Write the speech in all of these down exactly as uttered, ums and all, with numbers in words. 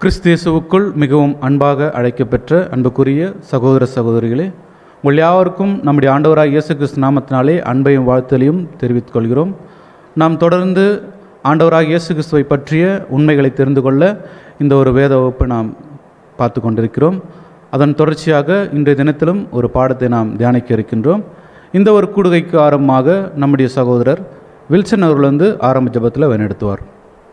கிறிஸ்து இயேசுவுக்குள் மிகவும் அன்பாக அழைக்கப்பெற்ற அன்புக்குரிய சகோதர சகோதரிகளே, உங்கள் யாவருக்கும் நம்முடைய ஆண்டவராக இயேசு கிறிஸ்து நாமத்தினாலே அன்பையும் வாழ்த்தலையும் தெரிவித்துக் கொள்கிறோம். நாம் தொடர்ந்து ஆண்டவராக இயேசு கிறிஸ்துவை பற்றிய உண்மைகளை தெரிந்து கொள்ள இந்த ஒரு வேத வகுப்பை நாம் பார்த்து கொண்டிருக்கிறோம். அதன் தொடர்ச்சியாக இன்றைய தினத்திலும் ஒரு பாடத்தை நாம் தியானிக்க இருக்கின்றோம். இந்த ஒரு கூடுகைக்கு ஆரம்பமாக நம்முடைய சகோதரர் வில்சன் அவர்கள் வந்து ஆரம்ப ஜெபத்தில் வழிநடத்துவார்.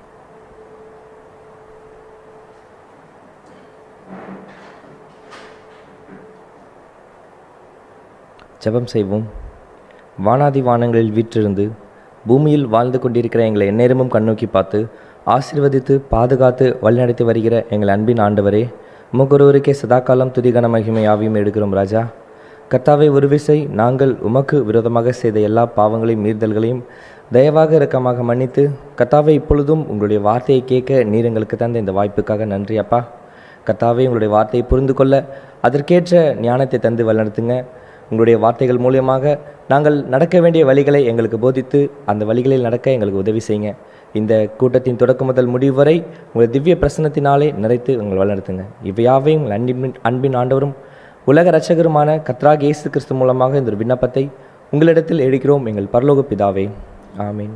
ஜெபம் செய்வோம். வானாதி வானங்களில் வீற்றிருந்து பூமியில் வாழ்ந்து கொண்டிருக்கிற எங்களை எந்நேரமும் கண்ணோக்கி பார்த்து ஆசீர்வதித்து பாதுகாத்து வழிநடத்தி வருகிற எங்கள் அன்பின் ஆண்டவரே, உமக்கொருவருக்கே சதாகாலம் துதிகன மகிமை ஆவியும் எடுக்கிறோம். ராஜா கர்த்தாவே, ஒரு விசை நாங்கள் உமக்கு விரோதமாக செய்த எல்லா பாவங்களையும் மீறுதல்களையும் தயவாக இரக்கமாக மன்னித்து கர்த்தாவே, இப்பொழுதும் உங்களுடைய வார்த்தையை கேட்க நீர் எங்களுக்கு தந்த இந்த வாய்ப்புக்காக நன்றி அப்பா. கர்த்தாவே, உங்களுடைய வார்த்தையை புரிந்து கொள்ள அதற்கேற்ற ஞானத்தை தந்து வழிநடத்துங்க. உங்களுடைய வார்த்தைகள் மூலியமாக நாங்கள் நடக்க வேண்டிய வழிகளை எங்களுக்கு போதித்து அந்த வழிகளில் நடக்க எங்களுக்கு உதவி செய்யுங்க. இந்த கூட்டத்தின் தொடக்கம் முதல் முடிவு வரை உங்கள் திவ்ய பிரசன்னத்தினாலே நிறைத்து எங்கள் வழிநடத்துங்க. இவையாவையும் உங்கள் அன்பின் அன்பின் ஆண்டவரும் உலக இரட்சகருமான கர்த்தராகிய இயேசு கிறிஸ்து மூலமாக இந்த ஒரு விண்ணப்பத்தை உங்களிடத்தில் எடுக்கிறோம் எங்கள் பரலோக பிதாவே, ஆமீன்.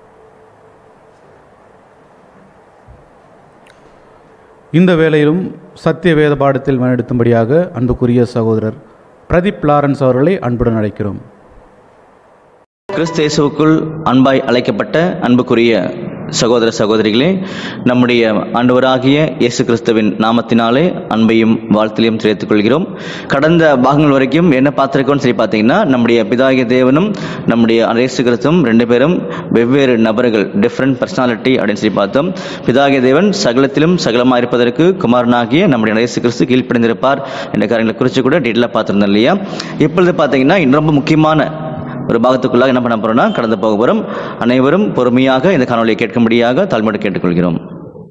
இந்த வேளையிலும் சத்திய வேத பாடத்தில் வழிநடத்தும்படியாக அன்புக்குரிய சகோதரர் பிரதீப் லாரன்ஸ் அவர்களை அன்புடன் அழைக்கிறோம். கிறிஸ்து இயேசுவுக்குள் அன்பாய் அழைக்கப்பட்ட அன்புக்குரிய சகோதர சகோதரிகளே, நம்முடைய ஆண்டவராகிய இயேசு கிறிஸ்துவின் நாமத்தினாலே அன்பையும் வாழ்த்திலையும் தெரிவித்துக் கொள்கிறோம். கடந்த பாகங்கள் வரைக்கும் என்ன பார்த்துருக்கோம்னு சொல்லி பார்த்தீங்கன்னா, நம்முடைய பிதாகிய தேவனும் நம்முடைய இயேசு கிறிஸ்துவும் ரெண்டு பேரும் வெவ்வேறு நபர்கள், டிஃப்ரெண்ட் பர்சனாலிட்டி அப்படின்னு சொல்லி பார்த்தோம். பிதாகிய தேவன் சகலத்திலும் சகலமாக இருப்பதற்கு குமாரனாகிய நம்முடைய இயேசு கிறிஸ்து கீழ்ப்படிந்திருப்பார் என்ற காரியங்களை குறித்து கூட டீட்டெயிலாக பார்த்துருந்தோம் இல்லையா. இப்பொழுது பார்த்தீங்கன்னா இன்னும் ரொம்ப முக்கியமான ஒரு பாகத்துக்குள்ளாக என்ன பண்ண போறோம்னா கடந்து போக போகிறோம். அனைவரும் பொறுமையாக இந்த காணொலியை கேட்கும்படியாக தாழ்மையோடு கேட்டுக்கொள்கிறோம்.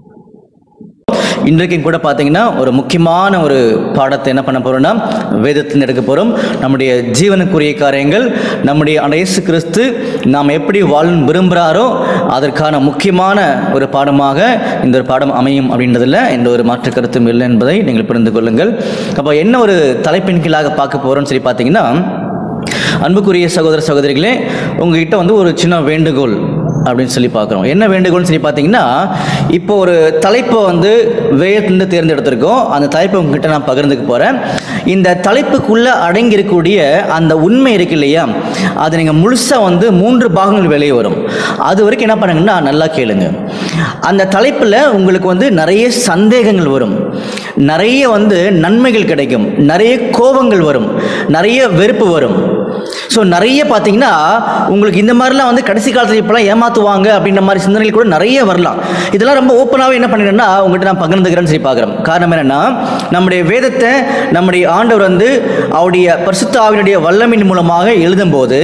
இன்றைக்கும் கூட பார்த்தீங்கன்னா ஒரு முக்கியமான ஒரு பாடத்தை என்ன பண்ண போறோம்னா வேதத்தில் எடுக்க போகிறோம். நம்முடைய ஜீவனுக்குரிய காரியங்கள், நம்முடைய இயேசு கிறிஸ்து நாம் எப்படி வாழ விரும்புகிறாரோ அதற்கான முக்கியமான ஒரு பாடமாக இந்த ஒரு பாடம் அமையும் அப்படின்றதில் எந்த ஒரு மாற்று கருத்தும் இல்லை என்பதை நீங்கள் புரிந்து கொள்ளுங்கள். அப்போ என்ன ஒரு தலைப்பின் கீழாக பார்க்க போகிறோம்னு சொல்லி பார்த்தீங்கன்னா, அன்புக்குரிய சகோதர சகோதரிகளே, உங்ககிட்ட வந்து ஒரு சின்ன வேண்டுகோள் அப்படின்னு சொல்லி பார்க்குறோம். என்ன வேண்டுகோள்னு சொல்லி பார்த்தீங்கன்னா, இப்போ ஒரு தலைப்பை வந்து வேதத்திலிருந்து தேர்ந்தெடுத்திருக்கோம். அந்த தலைப்பை உங்ககிட்ட நான் பகிர்ந்துக்க போகிறேன். இந்த தலைப்புக்குள்ளே அடங்கியிருக்கக்கூடிய அந்த உண்மை இருக்கு இல்லையா, அது நீங்கள் முழுசாக வந்து மூன்று பாகங்கள் வெளியே வரும். அது வரைக்கும் என்ன பண்ணுங்கன்னா நல்லா கேளுங்க. அந்த தலைப்பில் உங்களுக்கு வந்து நிறைய சந்தேகங்கள் வரும், நிறைய வந்து நன்மைகள் கிடைக்கும், நிறைய கோபங்கள் வரும், நிறைய வெறுப்பு வரும். ஸோ நிறைய பார்த்தீங்கன்னா உங்களுக்கு இந்த மாதிரிலாம் வந்து கடைசி காலத்தில் இப்போலாம் ஏமாற்றுவாங்க அப்படின்ற மாதிரி சிந்தனைகள் கூட நிறைய வரலாம். இதெல்லாம் ரொம்ப ஓப்பனாகவே என்ன பண்ணிங்கன்னா உங்கள்கிட்ட நான் பகிர்ந்துக்கிறேன்னு சொல்லி பார்க்குறேன். காரணம் என்னென்னா, நம்முடைய வேதத்தை நம்முடைய ஆண்டவர் வந்து அவருடைய பரிசுத்த ஆவியினுடைய வல்லமையின் மூலமாக எழுதும்போது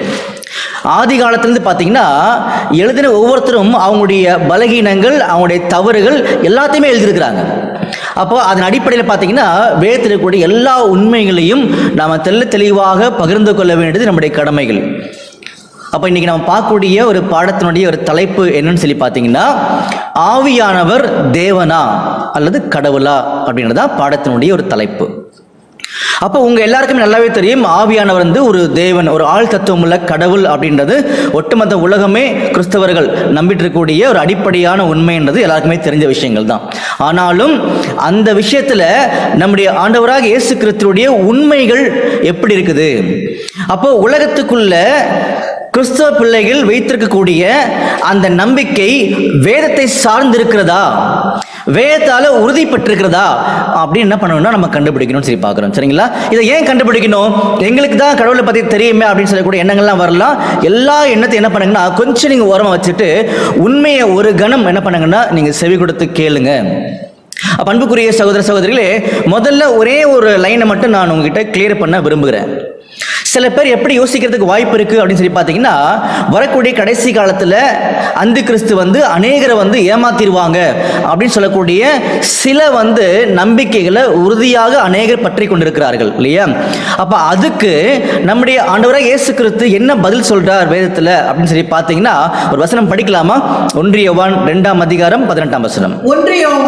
ஆதி காலத்திலிருந்து பார்த்தீங்கன்னா எழுதின ஒவ்வொருத்தரும் அவங்களுடைய பலகீனங்கள், அவங்களுடைய தவறுகள் எல்லாத்தையுமே எழுதியிருக்கிறாங்க. அப்போ அதன் அடிப்படையில் பார்த்தீங்கன்னா வேதத்தில் இருக்கக்கூடிய எல்லா உண்மைகளையும் நாம் தெல்ல தெளிவாக பகிர்ந்து கொள்ள வேண்டியது நம்முடைய கடமைகள். அப்போ இன்றைக்கி நம்ம பார்க்கக்கூடிய ஒரு பாடத்தினுடைய ஒரு தலைப்பு என்னன்னு சொல்லி பார்த்தீங்கன்னா, ஆவியானவர் தேவனா அல்லது கடவுளா அப்படின்றதான் பாடத்தினுடைய ஒரு தலைப்பு. அப்போ உங்கள் எல்லாருக்குமே நல்லாவே தெரியும், ஆவியானவர் வந்து ஒரு தேவன், ஒரு ஆள் தத்துவம் உள்ள கடவுள் அப்படின்றது ஒட்டுமொத்த உலகமே கிறிஸ்தவர்கள் நம்பிட்டு இருக்கக்கூடிய ஒரு அடிப்படையான உண்மைன்றது எல்லாருக்குமே தெரிஞ்ச விஷயங்கள் தான். ஆனாலும் அந்த விஷயத்தில் நம்முடைய ஆண்டவராக இயேசு கிறிஸ்துவுடைய உண்மைகள் எப்படி இருக்குது? அப்போ உலகத்துக்குள்ள கிறிஸ்தவ பிள்ளைகள் வைத்திருக்கக்கூடிய அந்த நம்பிக்கை வேதத்தை சார்ந்திருக்கிறதா, வேதத்தால் உறுதிப்பட்டிருக்கிறதா அப்படின்னு என்ன பண்ணணும்னா நம்ம கண்டுபிடிக்கணும்னு சொல்லி பார்க்குறோம். சரிங்களா? இதை ஏன் கண்டுபிடிக்கணும்? எங்களுக்கு தான் கடவுளை பற்றி தெரியுமே அப்படின்னு சொல்லக்கூடிய எண்ணங்கள்லாம் வரலாம். எல்லா எண்ணத்தையும் என்ன பண்ணுங்கன்னா கொஞ்சம் நீங்கள் ஓரமாக வச்சுட்டு உண்மையை ஒரு கணம் என்ன பண்ணுங்கன்னா நீங்கள் செவி கொடுத்து கேளுங்க. அன்புக்குரிய சகோதர சகோதரிகளே, முதல்ல ஒரே ஒரு லைனை மட்டும் நான் உங்ககிட்ட கிளியர் பண்ண விரும்புகிறேன். சில பேர் எப்படி யோசிக்கிறதுக்கு வாய்ப்பு இருக்குது அப்படின்னு சொல்லி பார்த்தீங்கன்னா, வரக்கூடிய கடைசி காலத்தில் அந்து கிறிஸ்து வந்து அநேகரை வந்து ஏமாத்திடுவாங்க அப்படின்னு சொல்லக்கூடிய சில வந்து நம்பிக்கைகளை உறுதியாக அநேகர் பற்றி கொண்டிருக்கிறார்கள் இல்லையா. அப்போ அதுக்கு நம்முடைய ஆண்டவராக இயேசு கிறிஸ்து என்ன பதில் சொல்றார் வேதத்தில் அப்படின்னு சொல்லி பார்த்தீங்கன்னா, ஒரு வசனம் படிக்கலாமா? ஒன்று யோவான் இரண்டாம் அதிகாரம் பதினெட்டாம் வசனம். ஒன்று யோவான்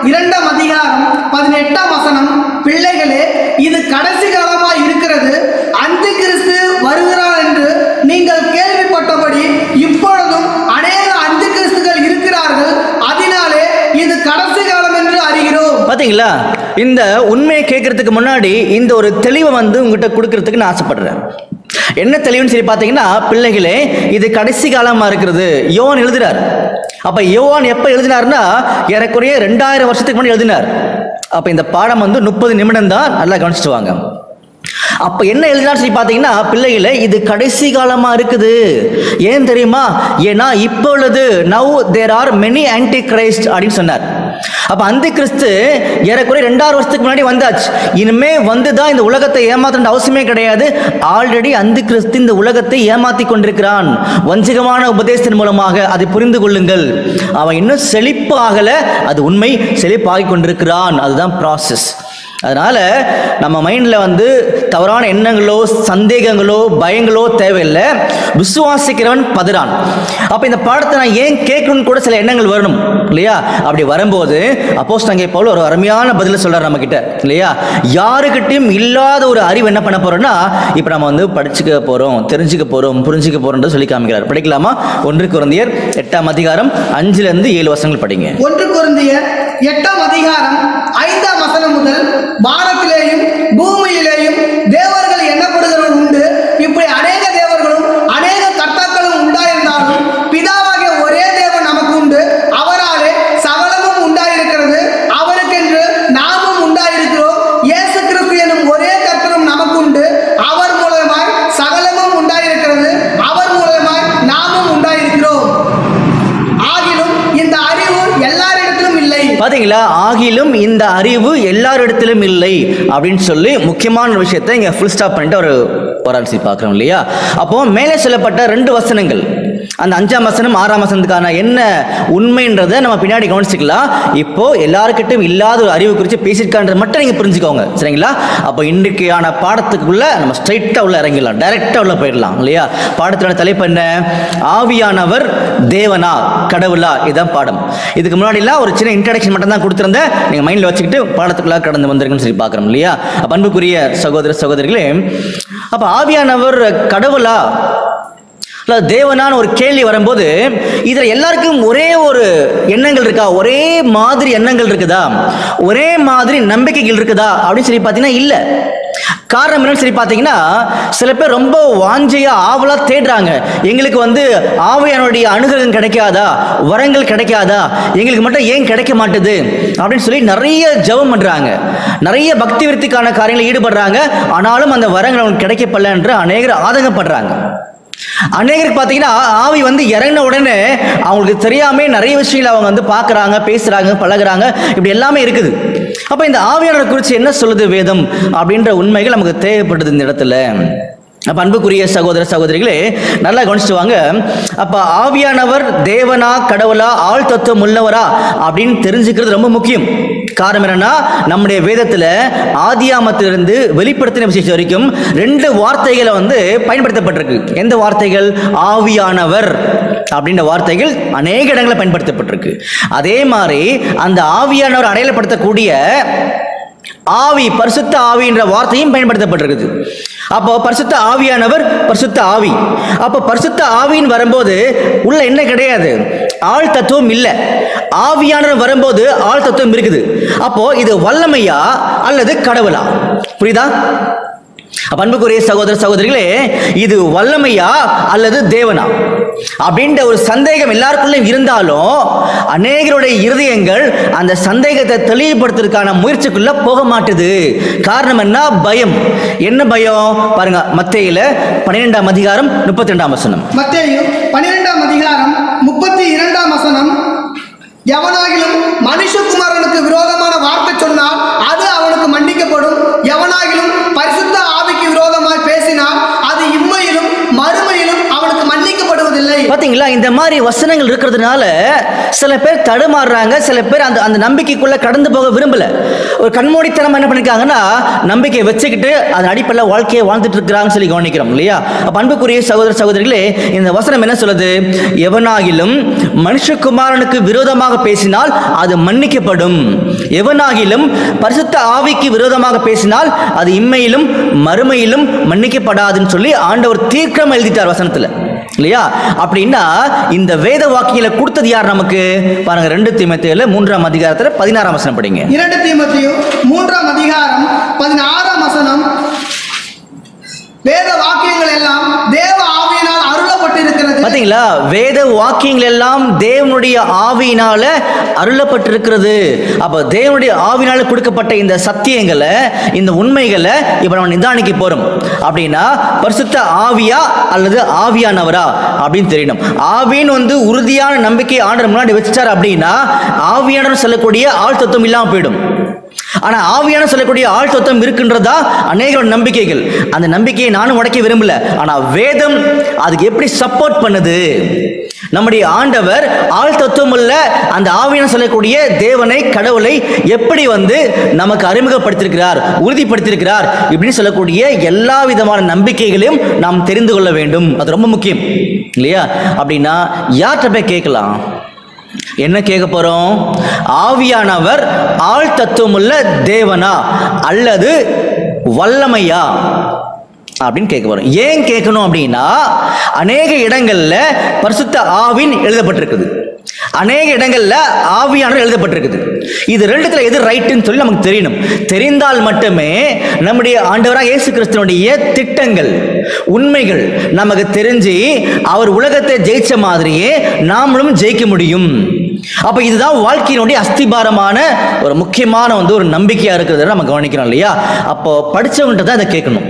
இரண்டாம் அதிகாரம் பதினெட்டாம் வசனம், பிள்ளைகளே, இது கடைசி காலமாய் இருக்கிறது, அந்தி கிறிஸ்து வருகிறார் என்று நீங்கள் கேள்விப்பட்டபடி இப்பொழுதும் அநேக அந்தி கிறிஸ்துகள் இருக்கிறார்கள், அதனாலே இது கடைசி காலம் என்று அறிகிறோம். பாத்தீங்களா? இந்த உண்மையை கேட்கறதுக்கு முன்னாடி இந்த ஒரு தெளிவை வந்து உங்ககிட்ட கொடுக்கறதுக்கு நான் ஆசைப்படுறேன். என்ன தெளிவுன்னு சொல்லி பார்த்தீங்கன்னா, பிள்ளைகளே, இது கடைசி காலமா இருக்கிறது. யோவான் எழுதுறார். அப்ப யோவான் எப்ப எழுதினார்னா ஏறக்குறைய ரெண்டாயிரம் வருஷத்துக்கு முன்னாடி எழுதினார். அப்ப இந்த பாடம் வந்து முப்பது நிமிடம் தான். நல்லா கவனிச்சுட்டு வாங்க. அப்ப என்ன எழுதினார் சொல்லி பார்த்தீங்கன்னா, பிள்ளைகளே, இது கடைசி காலமா இருக்குது. ஏன் தெரியுமா? ஏன்னா இப்பொழுது now there are many antichrist அப்படின்னு சொன்னார். அப்ப அந்தி கிறிஸ்து ஏறக்குறைய ரெண்டாயிரம் வருஷத்துக்கு முன்னாடி வந்தாச்சு. இனிமே வந்துதான் இந்த உலகத்தை ஏமாற்ற அவசியமே கிடையாது. ஆல்ரெடி அந்தி கிறிஸ்து இந்த உலகத்தை ஏமாத்தி கொண்டிருக்கிறான். வஞ்சகமான உபதேசத்தின் மூலமாக அதை புரிந்து கொள்ளுங்கள். அவன் இன்னும் செழிப்பு ஆகல, அது உண்மை, செழிப்பாகி கொண்டிருக்கிறான். அதுதான் ப்ராசஸ். அதனால நம்ம மைண்ட்ல வந்து தவறான எண்ணங்களோ சந்தேகங்களோ பயங்களோ தேவையில்லை. விசுவாசிக்கிறவன் பதறான். அப்ப இந்த பாடத்தை நான் ஏன் கேட்கணும்னு கூட சில எண்ணங்கள் வரணும் இல்லையா? அப்படி வரும்போது அப்போஸ்தலனாகிய பவுல் ஒரு அருமையான பதில சொல்றாரு நம்ம கிட்ட இல்லையா? யாருக்கிட்டையும் இல்லாத ஒரு அறிவு என்ன பண்ண போறோம்னா, இப்ப நம்ம வந்து படிச்சுக்க போறோம், தெரிஞ்சுக்க போறோம், புரிஞ்சுக்க போறோம் சொல்லி காமிக்கிறார். படிக்கலாமா? ஒன்று கொரிந்தியர் எட்டாம் அதிகாரம் அஞ்சுல இருந்து ஏழு வசனங்கள் படிங்க. ஒன்று கொரிந்தியர் எட்டாம் அதிகாரம் ஐந்தாம் வசனம் முதல், வானத்திலேயும் பூமியிலேயும் தேவர்கள் எண்ணப்படுகிறவர்கள் உண்டு, இப்படி அநேக தேவர்களும் அநேக கர்த்தாக்களும் உண்டாயிருந்தாலும் பிதாவாகிய ஒரே தேவன் நமக்கு உண்டு, அவராலே சகலமும் உண்டாயிருக்கிறது, அவருக்கென்று நாமும் உண்டாயிருக்கிறோம், இயேசு கிறிஸ்து எனும் ஒரே கர்த்தரும் நமக்கு உண்டு, அவர் மூலமாய் சகலமும் உண்டாயிருக்கிறது, அவர் மூலமாய் நாமும் உண்டாயிருக்கிறோம். ஆகிலும் இந்த அறிவு எல்லாரிடத்திலும் இல்லை. பாத்தீங்களா? ஆகிலும் இந்த அறிவு எல்லாரிடத்திலும் இல்லை அப்படின்னு சொல்லி முக்கியமான விஷயத்தை இங்க ஃபுல் ஸ்டாப் பண்ணிட்டு ஒரு ஆராய்ச்சி பார்க்கிறோம் இல்லையா? அப்போ மேலே சொல்லப்பட்ட ரெண்டு வசனங்கள், அந்த அஞ்சாம் வசனம் ஆறாம் வசனத்துக்கான என்ன உண்மைன்றதை நம்ம பின்னாடி கவனிச்சுக்கலாம். இப்போ எல்லாருக்கிட்டும் இல்லாத ஒரு அறிவு குறித்து பேசியிருக்கான்றது மட்டும் நீங்க புரிஞ்சுக்கோங்க, சரிங்களா? அப்போ இன்றைக்கான பாடத்துக்குள்ள நம்ம ஸ்ட்ரைட்டா உள்ள இறங்கிடலாம், டைரக்டா உள்ள போயிடலாம் இல்லையா? பாடத்தோட தலைப்பு என்ன? ஆவியானவர் தேவனா கடவுளா? இதுதான் பாடம். இதுக்கு முன்னாடி எல்லாம் ஒரு சின்ன இன்ட்ரடக்ஷன் மட்டும் தான் கொடுத்திருந்தேன். நீங்க மைண்ட்ல வச்சுக்கிட்டு பாடத்துக்குள்ள கடந்து வந்திருக்குன்னு சொல்லி பார்க்கிறோம் இல்லையா? அன்புக்குரிய சகோதர சகோதரிகளே, அப்ப ஆவியானவர் கடவுளா தேவனான ஒரு கேள்வி வரும்போது இதுல எல்லாருக்கும் ஒரே ஒரு எண்ணங்கள் இருக்கா? ஒரே மாதிரி எண்ணங்கள் இருக்குதா? ஒரே மாதிரி நம்பிக்கைகள் இருக்குதா அப்படின்னு சொல்லி பார்த்தீங்கன்னா இல்ல. காரணம் என்னன்னு சொல்லி பார்த்தீங்கன்னா, சில பேர் ரொம்ப வாஞ்சையா ஆவலா தேடுறாங்க. எங்களுக்கு வந்து ஆவியானுடைய அனுகிரகம் கிடைக்காதா, வரங்கள் கிடைக்காதா, எங்களுக்கு மட்டும் ஏன் கிடைக்க மாட்டுது அப்படின்னு சொல்லி நிறைய ஜெபம் பண்றாங்க, நிறைய பக்தி விருத்திக்கான காரியங்களில் ஈடுபடுறாங்க. ஆனாலும் அந்த வரங்கள் அவங்களுக்கு கிடைக்கப்படல என்று அநேகர் ஆதங்கப்படுறாங்க. அநேகருக்கு பார்த்தீங்கன்னா ஆவி வந்து இறங்கின உடனே அவங்களுக்கு தெரியாமே நிறைய விஷயங்கள் அவங்க வந்து பார்க்குறாங்க, பேசுகிறாங்க, பழகுறாங்க, இப்படி எல்லாமே இருக்குது. அப்போ இந்த ஆவியானவர் குறித்து என்ன சொல்லுது வேதம் அப்படின்ற உண்மைகள் நமக்கு தேவைப்படுது இந்த இடத்துல. அப்போ அன்புக்குரிய சகோதர சகோதரிகளே, நல்லா கவனிச்சுட்டு வாங்க. அப்போ ஆவியானவர் தேவனா கடவுளா ஆள் தத்துவம் உள்ளவரா அப்படின்னு தெரிஞ்சுக்கிறது ரொம்ப முக்கியம். காரணம் என்னன்னா, நம்முடைய வேதத்தில் ஆதியாமத்திலிருந்து வெளிப்படுத்தின விசேஷம் வரைக்கும் ரெண்டு வார்த்தைகளை வந்து பயன்படுத்தப்பட்டிருக்கு. எந்த வார்த்தைகள்? ஆவியானவர் அப்படின்ற வார்த்தைகள் அநேக இடங்களில் பயன்படுத்தப்பட்டிருக்கு. அதே மாதிரி அந்த ஆவியானவர் அடையாளப்படுத்தக்கூடிய ஆவி, பரிசுத்த ஆவி என்ற வார்த்தையும் பயன்படுத்தப்பட்டிருக்குது. அப்போ பரிசுத்த ஆவியானவர் பரிசுத்த ஆவி. அப்போ பரிசுத்த ஆவின்னு வரும்போது உள்ள என்ன கிடையாது? ஆள் தத்துவம் இல்லை. ஆவியானவர் வரும்போது ஆள் தத்துவம் இருக்குது. அப்போ இது வல்லமையா அல்லது கடவுளா? புரியுதா? அன்புக்குரிய சகோதர சகோதரிகளே, இது வல்லமையா அல்லது தேவனா அப்படின்ற ஒரு சந்தேகம் எல்லாருக்குள்ளயும் இருந்தாலும் அநேகருடைய இருதயங்கள் அந்த சந்தேகத்தை தெளிவுபடுத்துறதுக்கான முயற்சிக்குள்ள போக மாட்டுது. காரணம் என்ன? பயம். என்ன பயம்? பாருங்க, மத்தேயுல பன்னிரெண்டாம் அதிகாரம் முப்பத்தி ரெண்டாம் வசனம். மத்தேயு பன்னிரெண்டாம் அதிகாரம் முப்பத்தி இரண்டாம் வசனம், எவனாகிலும் மனுஷகுமாரனுக்கு விரோதமான வார்த்தை சொன்னால் அது அவனுக்கு மன்னிக்கப்படும், எவனாகிலும் பரிசுத்த ஆவிக்கு விரோதமாய் பேசினால் அது இம்மையிலும் மறுமையிலும் அவனுக்கு மன்னிக்கப்படுவதில்லை. பாத்தீங்களா? இந்த மாதிரி வசனங்கள் இருக்கிறதுனால சில பேர் தடுமாறுறாங்க, சில பேர் அந்த அந்த நம்பிக்கைக்குள்ள கடந்து போக விரும்பல. ஒரு கண்மூடித்தனம் என்ன பண்ணிருக்காங்கன்னா நம்பிக்கையை வச்சுக்கிட்டு அதன் அடிப்படையில் வாழ்க்கையை வாழ்ந்துட்டு இருக்கிறாங்கன்னு சொல்லி கவனிக்கிறோம் இல்லையா? அப்ப அன்புக்குரிய சகோதர சகோதரிகளே, இந்த வசனம் என்ன சொல்லுது? எவனாகிலும் மனுஷகுமாரனுக்கு விரோதமாக பேசினால் அது மன்னிக்கப்படும், எவனாகிலும் பரிசுத்த ஆவிக்கு விரோதமாக பேசினால் அது இம்மையிலும் மறுமையிலும் மன்னிக்கப்படாதுன்னு சொல்லி ஆண்டவர் தீர்க்கம் எழுதிட்டார் வசனத்துல இல்லையா? அப்படின்னா இந்த வேத வாக்கியங்களை கொடுத்தது யார் நமக்கு? பாருங்க, ரெண்டு தீமோத்தேயுல மூன்றாம் அதிகாரத்துல பதினாறாம் வசனம் படிங்க. இரண்டு தீமோத்தேயு மூன்றாம் அதிகாரம் பதினாறாம் வசனம். வேத வாக்கியங்கள் எல்லாம் தேவ ஆவியினால் அருளப்பட்டிருக்கிறது. பாத்தீங்களா? வேத வாக்கியங்கள் எல்லாம் தேவனுடைய ஆவியினால அருளப்பட்டிருக்கிறது. அப்ப தேவனுடைய ஆவியினால கொடுக்கப்பட்ட இந்த சத்தியங்களை, இந்த உண்மைகளை இப்ப நம்ம நிதானிக்க போறோம். அப்படின்னா பரிசுத்த ஆவியா அல்லது ஆவியானவரா அப்படின்னு தெரியணும். ஆவின்னு வந்து உறுதியான நம்பிக்கை ஆண்டவர் முன்னாடி வச்சுட்டார் அப்படின்னா ஆவியானவர் சொல்லக்கூடிய ஆள் தத்துவம் இல்லாம போயிடும். ஆனா ஆவியான சொல்லக்கூடிய ஆள் தத்துவம் இருக்கின்றதா அநேக நம்பிக்கைகள். அந்த நம்பிக்கையை நானும் உடைக்க விரும்பல. ஆனா வேதம் அதுக்கு எப்படி சப்போர்ட் பண்ணுது? நம்முடைய ஆண்டவர் ஆள் தத்துவம் உள்ள அந்த ஆவியான சொல்லக்கூடிய தேவனை, கடவுளை எப்படி வந்து நமக்கு அறிமுகப்படுத்தியிருக்கிறார், உறுதிப்படுத்தியிருக்கிறார் இப்படின்னு சொல்லக்கூடிய எல்லா விதமான நம்பிக்கைகளையும் நாம் தெரிந்து கொள்ள வேண்டும். அது ரொம்ப முக்கியம் இல்லையா? அப்படின்னா யார்கிட்ட போய் கேட்கலாம்? என்ன கேட்க போறோம்? ஆவியானவர் ஆள் தத்துவமுள்ள தேவனா அல்லது வல்லமையா அப்படின்னு கேட்க போறோம். ஏன் கேட்கணும் அப்படின்னா அநேக இடங்கள்ல பரிசுத்த ஆவின் எழுதப்பட்டிருக்குது, அநேக இடங்கள்ல ஆவியானவர் எழுதப்பட்டிருக்குது. இது ரெண்டுத்துல எது ரைட்டுன்னு சொல்லி நமக்கு தெரியணும். தெரிந்தால் மட்டுமே நம்முடைய ஆண்டவராக இயேசு கிறிஸ்துவினுடைய திட்டங்கள், உண்மைகள் நமக்கு தெரிஞ்சு அவர் உலகத்தை ஜெயிச்ச மாதிரியே நாமளும் ஜெயிக்க முடியும். அப்ப இதுதான் வாழ்க்கையினுடைய அஸ்திபாரமான ஒரு முக்கியமான வந்து ஒரு நம்பிக்கையா இருக்கிறத நம்ம கவனிக்கிறோம் இல்லையா? அப்போ படிச்சவங்கள்ட்ட தான் இதை கேட்கணும்,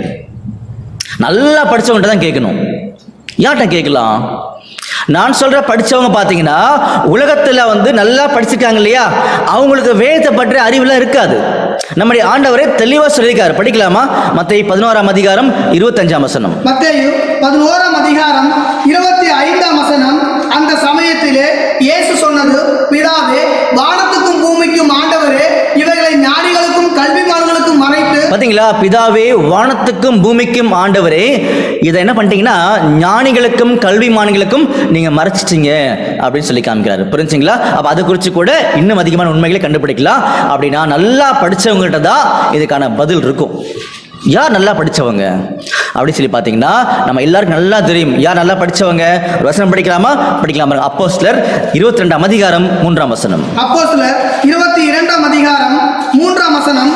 நல்லா படிச்சவங்கள்ட்ட தான் கேட்கணும். யார்கிட்ட கேட்கலாம்? நான் சொல்ற படிச்சவங்க பாத்தீங்கன்னா உலகத்துல வந்து நல்லா படிச்சிருக்காங்க இல்லையா? அவங்களுக்கு வேதத்தை பற்றி அறிவுலாம் இருக்காது. நம்முடைய ஆண்டவரே தெளிவா சொல்லியிருக்காரு. படிக்கலாமா? மத்தேயு பதினோராம் அதிகாரம் இருபத்தஞ்சாம் வசனம். மத்தேயு பதினோராம் அதிகாரம் இருபத்தி ஐந்தாம் வசனம். அந்த சமயத்திலே இயேசு சொன்னது, பிதாவே, வானத்துக்கும் பூமிக்கும் ஆண்டவரே, இவைகளை ஞானிகளுக்கும் கல்விமான்களுக்கும் மறைத்து. பாத்தீங்களா? பிதாவே, வானத்துக்கும் பூமிக்கும் ஆண்டவரே, இதை என்ன பண்ணிட்டீங்கன்னா ஞானிகளுக்கும் கல்விமான்களுக்கும் நீங்க மறைச்சிட்டீங்க அப்படின்னு சொல்லி காமிக்கிறாரு. புரிஞ்சுங்களா? அப்ப அதை குறித்து கூட இன்னும் அதிகமான உண்மைகளை கண்டுபிடிக்கலாம். அப்படின்னா நல்லா படிச்சவங்ககிட்ட தான் இதுக்கான பதில் இருக்கும். யார் நல்லா படிச்சவங்க அப்படின்னு சொல்லி பார்த்தீங்கன்னா நம்ம எல்லாருக்கும் நல்லா தெரியும். யார் நல்லா படிச்சவங்க? வசனம் படிக்கலாமா? படிக்கலாமா? அப்போஸ்தலர் இருபத்தி ரெண்டாம் அதிகாரம் மூன்றாம் வசனம். அப்போஸ்தலர் இருபத்தி இரண்டாம் அதிகாரம் மூன்றாம் வசனம்.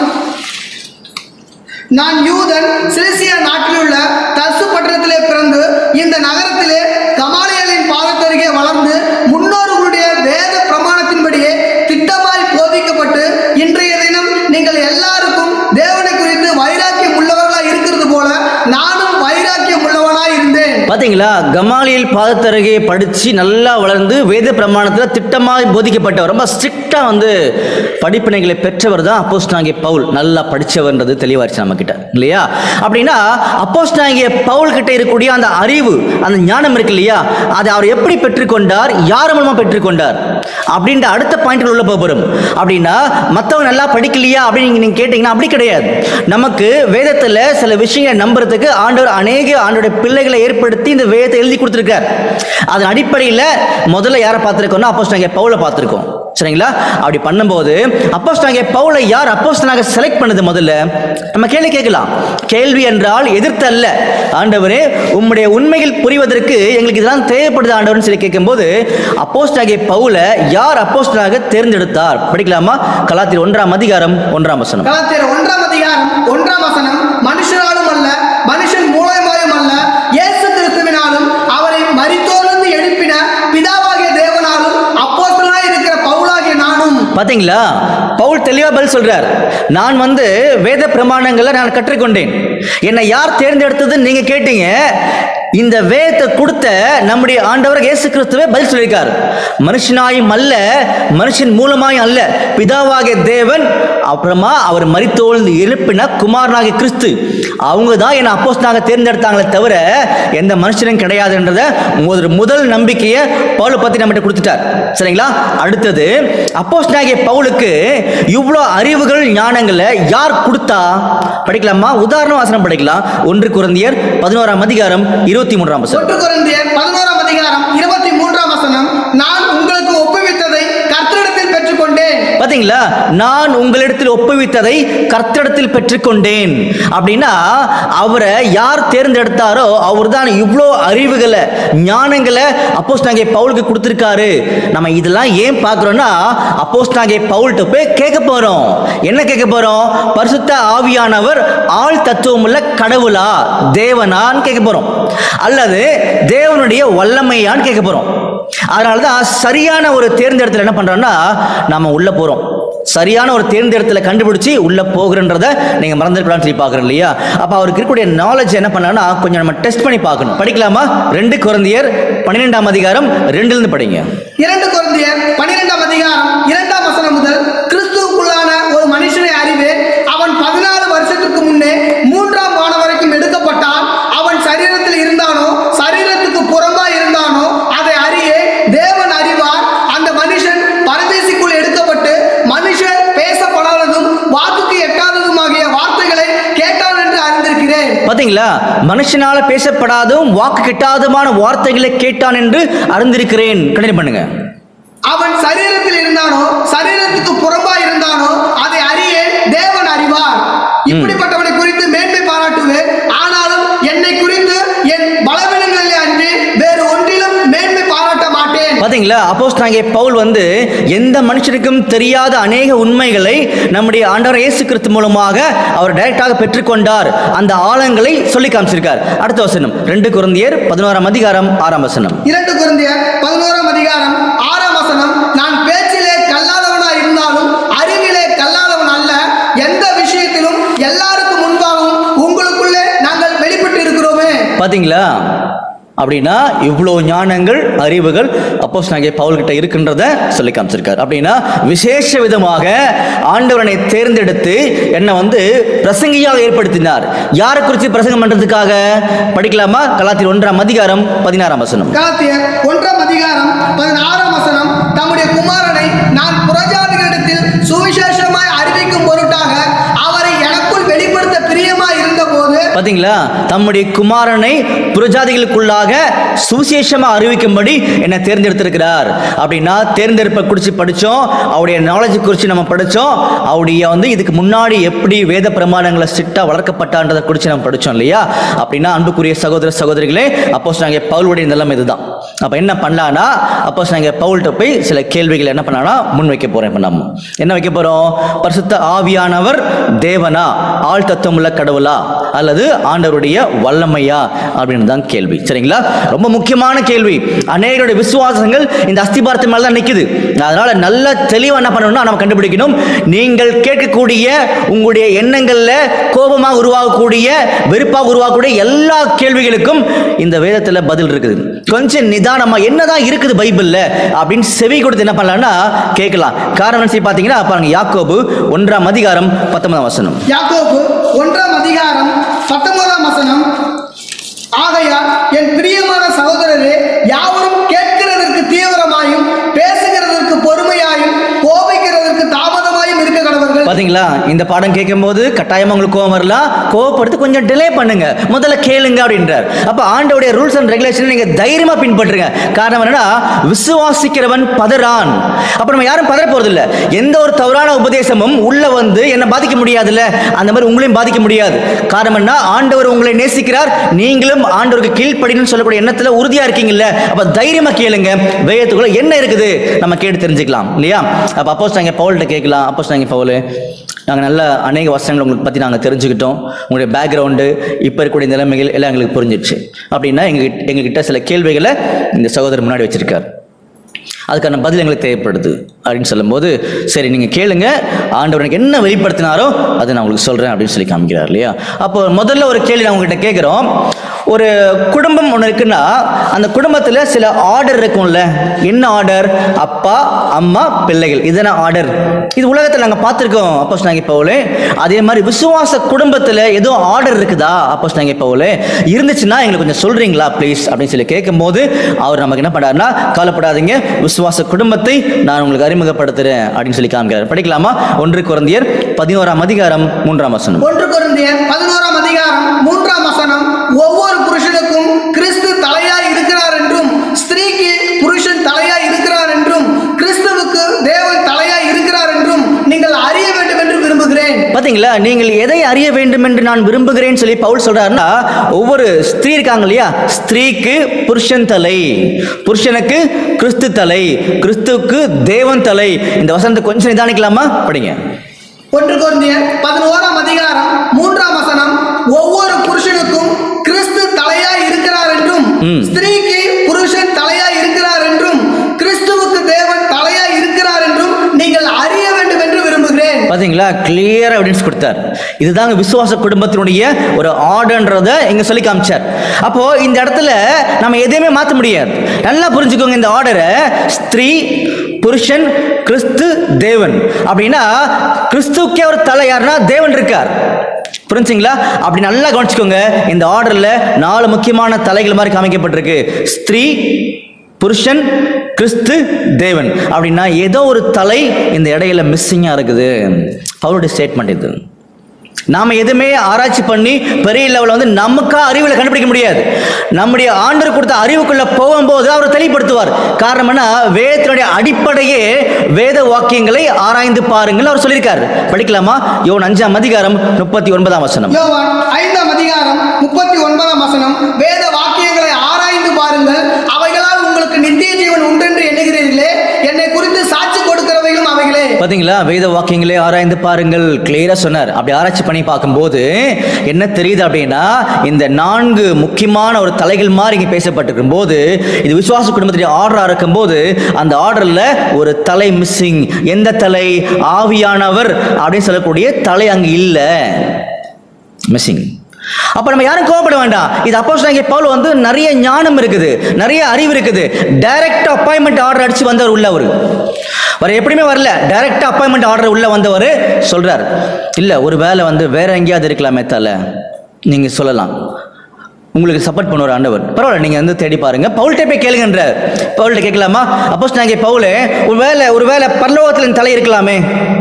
நான் யூதன், சிலிசியா நாட்டில் உள்ள தர்சு பட்டணத்திலே பிறந்து இந்த நகரத்திலே கமாலியலின் பாதத்தருகே வளர்ந்து முன்னோர்களுடைய வேத பிரமாணத்தின்படியே திட்டமாய் போதிக்கப்பட்டு இன்றைய தினம் நீங்கள் எல்லாருக்கும் தேவனை குறித்து வைராக்கியம் உள்ளவர்களாய் இருக்கிறது போல நானும் வைராக்கியம் உள்ளவனாய் இருந்தேன். பாத்தீங்களா? கமாலியல் பாதத்தருகே படிச்சு நல்லா வளர்ந்து வேத பிரமாணத்தில் திட்டமாய் போதிக்கப்பட்டவர், ரொம்ப ஸ்ட்ரிக்டா வந்து படிப்பினைகளை பெற்றவர் தான் அப்போஸ்தலனாகிய பவுல். நல்லா படிச்சவர்ன்றது தெளிவாச்சு நம்ம கிட்ட இல்லையா? அப்படின்னா அப்போஸ்தலனாகிய பவுல் கிட்ட இருக்கக்கூடிய அந்த அறிவு, அந்த ஞானம் இருக்கு இல்லையா, அதை அவர் எப்படி பெற்றுக்கொண்டார், யார் மூலமா பெற்றுக்கொண்டார் அப்படின்ற அடுத்த பாயிண்ட் உள்ள போகிறோம். அப்படின்னா மற்றவங்க நல்லா படிக்கலையா அப்படின்னு நீங்க கேட்டீங்கன்னா அப்படி கிடையாது. நமக்கு வேதத்துல சில விஷயங்களை நம்புறதுக்கு ஆண்டவர் அநேக ஆண்டோட பிள்ளைகளை ஏற்படுத்தி இந்த வேதத்தை எழுதி கொடுத்திருக்கார். அதன் அடிப்படையில் முதல்ல யாரை பார்த்திருக்கோம்னா அப்போஸ்தலனாகிய பவுலை பார்த்திருக்கோம். சரிங்களா? அப்படி பண்ணும்போது அப்போஸ்தலனாகிய பவுலை யார் அப்போஸ்தலனாக செலக்ட் பண்ணது? முதல்ல நம்ம கேள்வி கேட்கலாம். கேள்வி என்றால் எதிர்த்து அல்ல. ஆண்டவரே, உம்முடைய உண்மைகள் புரிவதற்கு எங்களுக்கு இதெல்லாம் தேவைப்படுது ஆண்டவர்னு சொல்லி கேட்கும்போது அப்போஸ்தலனாகிய பவுலை யார் அப்போஸ்தலனாக தேர்ந்தெடுத்தார்? படிக்கலாமா? கலாத்தியர் ஒன்றாம் அதிகாரம் ஒன்றாம் வசனம். கலாத்தியர் ஒன்றாம் அதிகாரம் ஒன்றாம் வசனம். மனுஷராலும் அல்ல, மனுஷன் மூலமாயும் அல்ல, இயேசு கிறிஸ்துவினாலும் அவரை மரித்தோரிலிருந்து எழுப்பின பிதாவாகிய தேவனாலும் அப்போஸ்தலனாய் இருக்கிற பவுலாகிய நானும். பாத்தீங்களா? பவுல் தெளிவா பதில் சொல்றார். நான் வந்து வேத பிரமாணங்களை நான் கற்றுக்கொண்டேன். என்னை யார் தேர்ந்தெடுத்ததுன்னு நீங்க கேட்டீங்க. இந்த வேதத்தை கொடுத்த நம்முடைய ஆண்டவர் இயேசு கிறிஸ்துவே பதில் சொல்லியிருக்கார். மனுஷனாயும் அல்ல, மனுஷன் மூலமாயும் அல்ல, பிதாவாகிய தேவன், அப்புறமா அவர் மரித்தோழ்ந்து எழுப்பின குமாரனாகிய கிறிஸ்து, அவங்க தான் என்னை அப்போஸ்தலனாக தேர்ந்தெடுத்தாங்களே தவிர எந்த மனுஷனும் கிடையாதுன்றத முதல் முதல் நம்பிக்கையை பவுல் பத்தி நம்மகிட்ட கொடுத்துட்டார். சரிங்களா? அடுத்தது அப்போஸ்தலனாகிய பவுலுக்கு இவ்வளோ அறிவுகள் ஞானங்களை யார் கொடுத்தா? படிக்கலாமா? உதாரண வசனம் படிக்கலாம். ஒன்று கொரிந்தியர் பதினோராம் அதிகாரம் இருபத்தி மூன்றாம் வசனம். ஒன்று கொரிந்தியர் பதினோராம் அதிகாரம் இருபத்தி மூன்றாம் வசனம். நான் உங்களுக்கு ஒப்புவித்ததை கர்த்தரிடத்தில் பெற்றுக்கொண்டேன். பாத்தீங்களா? நான் உங்களிடத்தில் ஒப்புவித்ததை கர்த்தரிடத்தில் பெற்றுக்கொண்டேன் அப்படின்னா அவரை யார் தேர்ந்தெடுத்தாரோ அவர் தான் இவ்வளோ அறிவுகளை ஞானங்களை அப்போஸ்தலனாகிய பவுலுக்கு கொடுத்திருக்காரு. நம்ம இதெல்லாம் ஏன் பார்க்கிறோம்னா அப்போஸ்தலனாகிய பவுல்கிட்ட போய் கேட்க போறோம். என்ன கேட்க போறோம்? பரிசுத்த ஆவியானவர் ஆள் தத்துவமுள்ள கடவுளா, தேவனான்னு கேட்க போறோம், அல்லது தேவனுடைய வல்லமையான்னு கேட்க போறோம். அதனாலதான் சரியான ஒரு தேர்ந்தெடுத்துல என்ன பண்றோம்னா நாம உள்ள போறோம். சரியான ஒரு தேர்ந்தெடுத்துல கண்டுபிடிச்சு உள்ள போகிறன்றத நீங்க மறந்துருக்கலாம்னு சொல்லி பாக்குறோம் இல்லையா? அப்ப அவருக்கு இருக்கக்கூடிய நாலேஜ் என்ன பண்ணா கொஞ்சம் நம்ம டெஸ்ட் பண்ணி பார்க்கணும். படிக்கலாமா? ரெண்டு கொரிந்தியர் பன்னிரெண்டாம் அதிகாரம் ரெண்டுல இருந்து படிங்க. இரண்டு கொரிந்தியர் பன்னிரெண்டாம் அதிகாரம் இரண்டாம் வசனம் முதல். கிறிஸ்துவுக்குள்ளான ஒரு மனுஷனை அறிவேன், அவன் பதினாலு வருஷத்துக்கு முன்னே மூன்றாம் வானம் வரைக்கும் எடுக்கப்பட்டான். அவன் சரீரத்தில் இருந்தானோ சரீரத்துக்கு புறம்பா இருந்தானோ அதை அறிய தேவன் அறிவார். அந்த மனுஷன் பரதேசிக்குள் எடுக்கப்பட்டு மனுஷர் பேசப்படாததும் வாக்குக்கு எட்டாததுமாகிய வார்த்தைகளை கேட்டான் என்று அறிந்திருக்கிறேன். பாத்தீங்களா? மனுஷனால பேசப்படாதும் வாக்கு கெட்டாதுமான வார்த்தைகளை கேட்டான் என்று அறிந்திருக்கிறேன். கண்டினியூ பண்ணுங்க. அவன் சரீரத்தில் இருந்தானோ சரீரத்துக்கு புறம்பா இருந்தானோ அதை அறிய தேவன் அறிவார். இப்படிப்பட்டவனை குறித்து மேன்மை பாராட்டுவேன், ஆனாலும் என்னை குறித்து என் பலவீனங்களிலே அன்றி வேறு ஒன்றிலும் மேன்மை பாராட்ட மாட்டேன். பாத்தீங்களா? அப்போஸ்தலனாகிய பவுல் வந்து எந்த மனுஷனுக்கும் தெரியாத அநேக உண்மைகளை நம்முடைய ஆண்டவர் இயேசு கிறிஸ்து மூலமாக அவர் டைரக்டாக பெற்றுக்கொண்டார். அந்த ஆழங்களை சொல்லி காமிச்சிருக்கார். அடுத்த வசனம் ரெண்டு கொரிந்தியர் பதினோராம் அதிகாரம் ஆறாம் வசனம். இரண்டு கொரிந்தியர் பதினோராம் அதிகாரம் ஆறாம் வசனம். நான் பேச்சிலே கல்லாதவனா இருந்தாலும் அறிவிலே கல்லாதவன் அல்ல, எந்த விஷயத்திலும் எல்லாருக்கும் முன்பாகவும் உங்களுக்குள்ளே நாங்கள் வெளிப்பட்டு இருக்கிறோமே. பாத்தீங்களா? அப்படின்னா இவ்வளோ ஞானங்கள் அறிவுகள் அப்போஸ்தலனாகிய பவுல் கிட்ட இருக்கின்றத சொல்லி காமிச்சிருக்கார். அப்படின்னா விசேஷ விதமாக ஆண்டவனை தேர்ந்தெடுத்து என்ன வந்து பிரசங்கியாக ஏற்படுத்தினார். யாரை குறித்து பிரசங்கம் பண்றதுக்காக? படிக்கலாமா? கலாத்தியர் ஒன்றாம் அதிகாரம் பதினாறாம் வசனம். கலாத்தியர் ஒன்றாம் அதிகாரம் பதினாறாம் வசனம். தம்முடைய குமாரனை நான் புறஜாதிகளிடத்தில் சுவிசேஷமாய் அறிவிக்கும் பொருட்டாக அவரை எனக்குள் வெளிப்படுத்த பிரியமாய் இருந்த போது. பாத்தீங்களா? தம்முடைய குமாரனை புறஜாதிகளுக்குள்ளாக சுவிசேஷமா அறிவிக்கும்படி என்ன தேர்ந்தெடுத்திருக்கிறார். அப்படின்னா தேர்ந்தெடுப்பை குறித்து படிச்சோம், அவருடைய நாலேஜ் குறித்து நம்ம படிச்சோம், அவருடைய வந்து இதுக்கு முன்னாடி எப்படி வேத பிரமாணங்களை ஸ்ட்ரிக்டா வளர்க்கப்பட்டான்றதை குறித்து நம்ம படிச்சோம் இல்லையா? அப்படின்னா அன்புக்குரிய சகோதர சகோதரிகளே, அப்போஸ்தலனாகிய பவுலுடைய நிலைமை இதுதான். அப்ப என்ன பண்ணலாம்னா அப்போஸ்தலனாகிய பவுல்கிட்ட போய் சில கேள்விகள் என்ன பண்ணலாம்னா முன் வைக்க போறேன். இப்ப நம்ம என்ன வைக்க போறோம்? பரிசுத்த ஆவியானவர் தேவனா, ஆள் தத்துவமுள்ள கடவுளா, அல்லது ஆண்டவருடைய வல்லமையா அப்படின்னு தான் கேள்வி. சரிங்களா? ரொம்ப முக்கியமான கேள்வி. அநேகருடைய விசுவாசங்கள் இந்த அஸ்திபாரத்து மேல தான் நிக்குது. அதனால நல்ல தெளிவா என்ன பண்ணணும்னா நம்ம கண்டுபிடிக்கணும். நீங்கள் கேட்கக்கூடிய உங்களுடைய எண்ணங்கள்ல கோபமாக உருவாகக்கூடிய, வெறுப்பாக உருவாகக்கூடிய எல்லா கேள்விகளுக்கும் இந்த வேதத்துல பதில் இருக்குது. கொஞ்சம் நிதானமா என்னதான் இருக்குது பைபிள்ல அப்படின்னு செவி கொடுத்து என்ன பண்ணலாம்னா கேட்கலாம். காரணம் என்ன பாத்தீங்கன்னா பாருங்க, யாக்கோபு ஒன்றாம் அதிகாரம் பத்தொன்பதாம் வசனம். யாக்கோபு ஒன்றாம் அதிகாரம் பத்தொன்பதாம் வசனம். ஆகையால் என் பிரியமான சகோதரரே, யாவரும் கேட்கிறதற்கு தீவிரமாயும் பேசுகிறதற்கு பொறுமையாயும் கோபிக்கிறதற்கு தாமதமாயும் இருக்க கடவர்கள். பாத்தீங்களா? இந்த பாடம் கேட்கும் போது கட்டாயமா உங்களுக்கு கோபம் வரலாம். கோபப்படுத்து கொஞ்சம் டிலே பண்ணுங்க, முதல்ல கேளுங்க அப்படின்றார். அப்ப ஆண்டவருடைய ரூல்ஸ் அண்ட் ரெகுலேஷன் நீங்க தைரியமா பின்பற்றுங்க. காரணம் என்னன்னா விசுவாசிக்கிறவன் பதறான். அப்ப நம்ம யாரும் பதற போறது இல்ல. எந்த ஒரு தவறான உபதேசமும் உள்ள வந்து என்ன பாதிக்க முடியாதுல்ல, அந்த மாதிரி உங்களையும் பாதிக்க முடியாது. காரணம் என்ன? ஆண்டவர் உங்களை நேசிக்கிறார், நீங்களும் ஆண்டவருக்கு கீழ்ப்படின்னு சொல்லக்கூடிய எண்ணத்துல உறுதியா இருக்கீங்கல்ல. அப்ப தைரியமா கேளுங்க, வேதத்துக்குள்ள என்ன இருக்குது நம்ம கேட்டு தெரிஞ்சுக்கலாம் இல்லையா? அப்ப அப்போஸ்தலனாகிய பவுல்கிட்ட கேட்கலாம். அப்போஸ்தலனாகிய பவுல், நாங்கள் நல்ல அநேக வசனங்கள் உங்களுக்கு பற்றி நாங்கள் தெரிஞ்சுக்கிட்டோம், உங்களுடைய பேக்ரவுண்டு இப்போ இருக்கக்கூடிய நிலைமைகள் எல்லாம் எங்களுக்கு புரிஞ்சிடுச்சு. அப்படின்னா எங்ககிட்ட எங்ககிட்ட சில கேள்விகளை இந்த சகோதரர் முன்னாடி வச்சிருக்கார், அதுக்கான பதில் எங்களுக்கு தேவைப்படுது அப்படின்னு சொல்லும்போது, சரி நீங்கள் கேளுங்க, ஆண்டவர் எனக்கு என்ன வெளிப்படுத்தினாரோ அதை நான் உங்களுக்கு சொல்கிறேன் அப்படின்னு சொல்லி காமிக்கிறார் இல்லையா? அப்போ முதல்ல ஒரு கேள்வி நான் உங்ககிட்ட கேட்குறோம். ஒரு குடும்பம் ஒன்று இருக்குன்னா அந்த குடும்பத்தில் சில ஆர்டர் இருக்கும்ல. என்ன ஆர்டர்? அப்பா அம்மா பிள்ளைகள், இதுதான ஆர்டர். இது உலகத்தில் நாங்கள் பார்த்துருக்கோம் அப்போஸ்தலனாகிய பவுல். அதே மாதிரி விசுவாச குடும்பத்தில் எதுவும் ஆர்டர் இருக்குதா அப்போஸ்தலனாகிய பவுல்? இருந்துச்சுன்னா எங்களுக்கு கொஞ்சம் சொல்றீங்களா ப்ளீஸ் அப்படின்னு சொல்லி கேட்கும்போது அவர் நமக்கு என்ன பண்ணாருன்னா, கவலைப்படாதீங்க, விசுவாச குடும்பத்தை நான் உங்களுக்கு அறிமுகப்படுத்துறேன் அப்படின்னு சொல்லி காமிக்கிறார். படிக்கலாமா? ஒன்று கொரிந்தியர் பதினோராம் அதிகாரம் மூன்றாம் வசனம். ஒன்று கொரிந்தியர் பதினோராம் அதிகாரம் மூன்றாம் வசனம். ஒவ்வொரு புருஷனுக்கும் கிறிஸ்து தலையாய் இருக்கிறார் என்றும், ஸ்திரீக்கு புருஷன் தலையாய் இருக்கிறார் என்றும், கிறிஸ்துவுக்கு தேவன் தலையாய் இருக்கிறார் என்றும் நீங்கள் அறிய வேண்டும் என்று விரும்புகிறேன். பாத்தீங்களா, நீங்கள் எதை அறிய வேண்டும் என்று நான் விரும்புகிறேன் சொல்லி பவுல் சொல்றாருன்னா, ஒவ்வொரு ஸ்திரீ இருக்காங்க இல்லையா, ஸ்திரீக்கு புருஷன் தலை, புருஷனுக்கு கிறிஸ்து தலை, கிறிஸ்துவுக்கு தேவன் தலை. இந்த வசனத்தை கொஞ்சம் நிதானிக்கலாமா? படிங்க. ஒன்று கொரிந்தியர் பதினோராம் அதிகாரம் மூன்றாம் வசனம். ஒவ்வொரு புருஷனுக்கும் கிறிஸ்து தலையாய் இருக்கிறார் என்றும், ஸ்திரீக்கு புருஷன் தலையாய் இருக்கிறார் என்றும், கிறிஸ்துவுக்கு தேவன் தலையாய் இருக்கிறார் என்றும் நீங்கள் அறிய வேண்டும் என்று விரும்புகிறேன். பாத்தீங்களா, கிளியர் எவிடன்ஸ் கொடுத்தார். இதுதாங்க விசுவாச குடும்பத்தினுடைய ஒரு ஆர்டர்ன்றதை இங்க சொல்லி காமிச்சார். அப்போ இந்த இடத்துல நம்ம எதையுமே மாற்ற முடியாது. நல்லா புரிஞ்சுக்கோங்க இந்த ஆர்டரை. ஸ்திரீ, புருஷன், கிறிஸ்து, தேவன். அப்படின்னா கிறிஸ்துக்கே ஒரு தலை யாருன்னா தேவன் இருக்கார். புரிஞ்சுங்களா? அப்படி நல்லா கவனிச்சுக்கோங்க. இந்த ஆர்டர்ல நாலு முக்கியமான தலைகள் மாதிரி காமிக்கப்பட்டிருக்கு. ஸ்திரீ, புருஷன், கிறிஸ்து, தேவன். அப்படின்னா ஏதோ ஒரு தலை இந்த இடையில மிஸ்ஸிங்கா இருக்குது. அவருடைய ஸ்டேட்மெண்ட் இது. நாம எதுவுமே ஆராய்ச்சி பண்ணி பெரிய லெவலில் வந்து நமக்கா அறிவில் கண்டுபிடிக்க முடியாது. நம்முடைய ஆண்டவர் கொடுத்த அறிவுக்குள்ள போகும்போது அவர் தெளிவுபடுத்துவார். காரணம் என்ன? வேதத்தினுடைய அடிப்படையே வேத வாக்கியங்களை ஆராய்ந்து பாருங்கள் அவர் சொல்லியிருக்காரு. படிக்கலாமா? யோவான் அஞ்சாம் அதிகாரம் முப்பத்தி ஒன்பதாம் வசனம். யோவான் ஐந்தாம் அதிகாரம் முப்பத்தி ஒன்பதாம் வசனம். வேத வாக்கியங்களை ஆராய்ந்து பாருங்கள், அவைகளால் உங்களுக்கு நித்திய ஜீவன் உண்டென்று எண்ணுகிறீர்களே, என்னை குறித்து சாட்சி கொடுக்கிறவைகளும் அவைகளே. பாத்தீங்களா, வேத வாக்கியங்களே ஆராய்ந்து பாருங்கள் கிளியரா சொன்னார். அப்படி ஆராய்ச்சி பண்ணி பார்க்கும்போது என்ன தெரியுது அப்படின்னா, இந்த நான்கு முக்கியமான ஒரு தலைகள் மாதிரி இங்க பேசப்பட்டிருக்கும் போது, இது விசுவாச குடும்பத்துடைய ஆர்டரா இருக்கும் போது அந்த ஆர்டர்ல ஒரு தலை மிஸ்ஸிங். எந்த தலை? ஆவியானவர் அப்படின்னு சொல்லக்கூடிய தலை அங்கு இல்ல, மிஸ்ஸிங். அப்ப நம்ம யாரும் கோபப்பட வேண்டாம். இது அப்போஸ்தலனாகிய பவுல் வந்து நிறைய ஞானம் இருக்குது, நிறைய அறிவு இருக்குது. டைரக்ட் அப்பாயின்மெண்ட் ஆர்டர் அடிச்சு வந்தவர் உள்ளவர். வர எப்படியுமே வரல, டைரக்ட் அப்பாயின்மெண்ட் ஆர்டர் உள்ள வந்தவர் சொல்றார், இல்ல ஒரு வேலை வந்து வேற எங்கேயாவது இருக்கலாமே தலை, நீங்க சொல்லலாம், உங்களுக்கு சப்போர்ட் பண்ணுவார் ஆண்டவர், பரவாயில்ல நீங்க வந்து தேடி பாருங்க, பவுல்கிட்ட போய் கேளுங்கன்ற. பவுல்கிட்ட கேட்கலாமா? அப்போஸ்தலனாகிய பவுல் ஒரு வேலை ஒரு வேலை பரலோகத்தில் தலை இருக்கலாமே,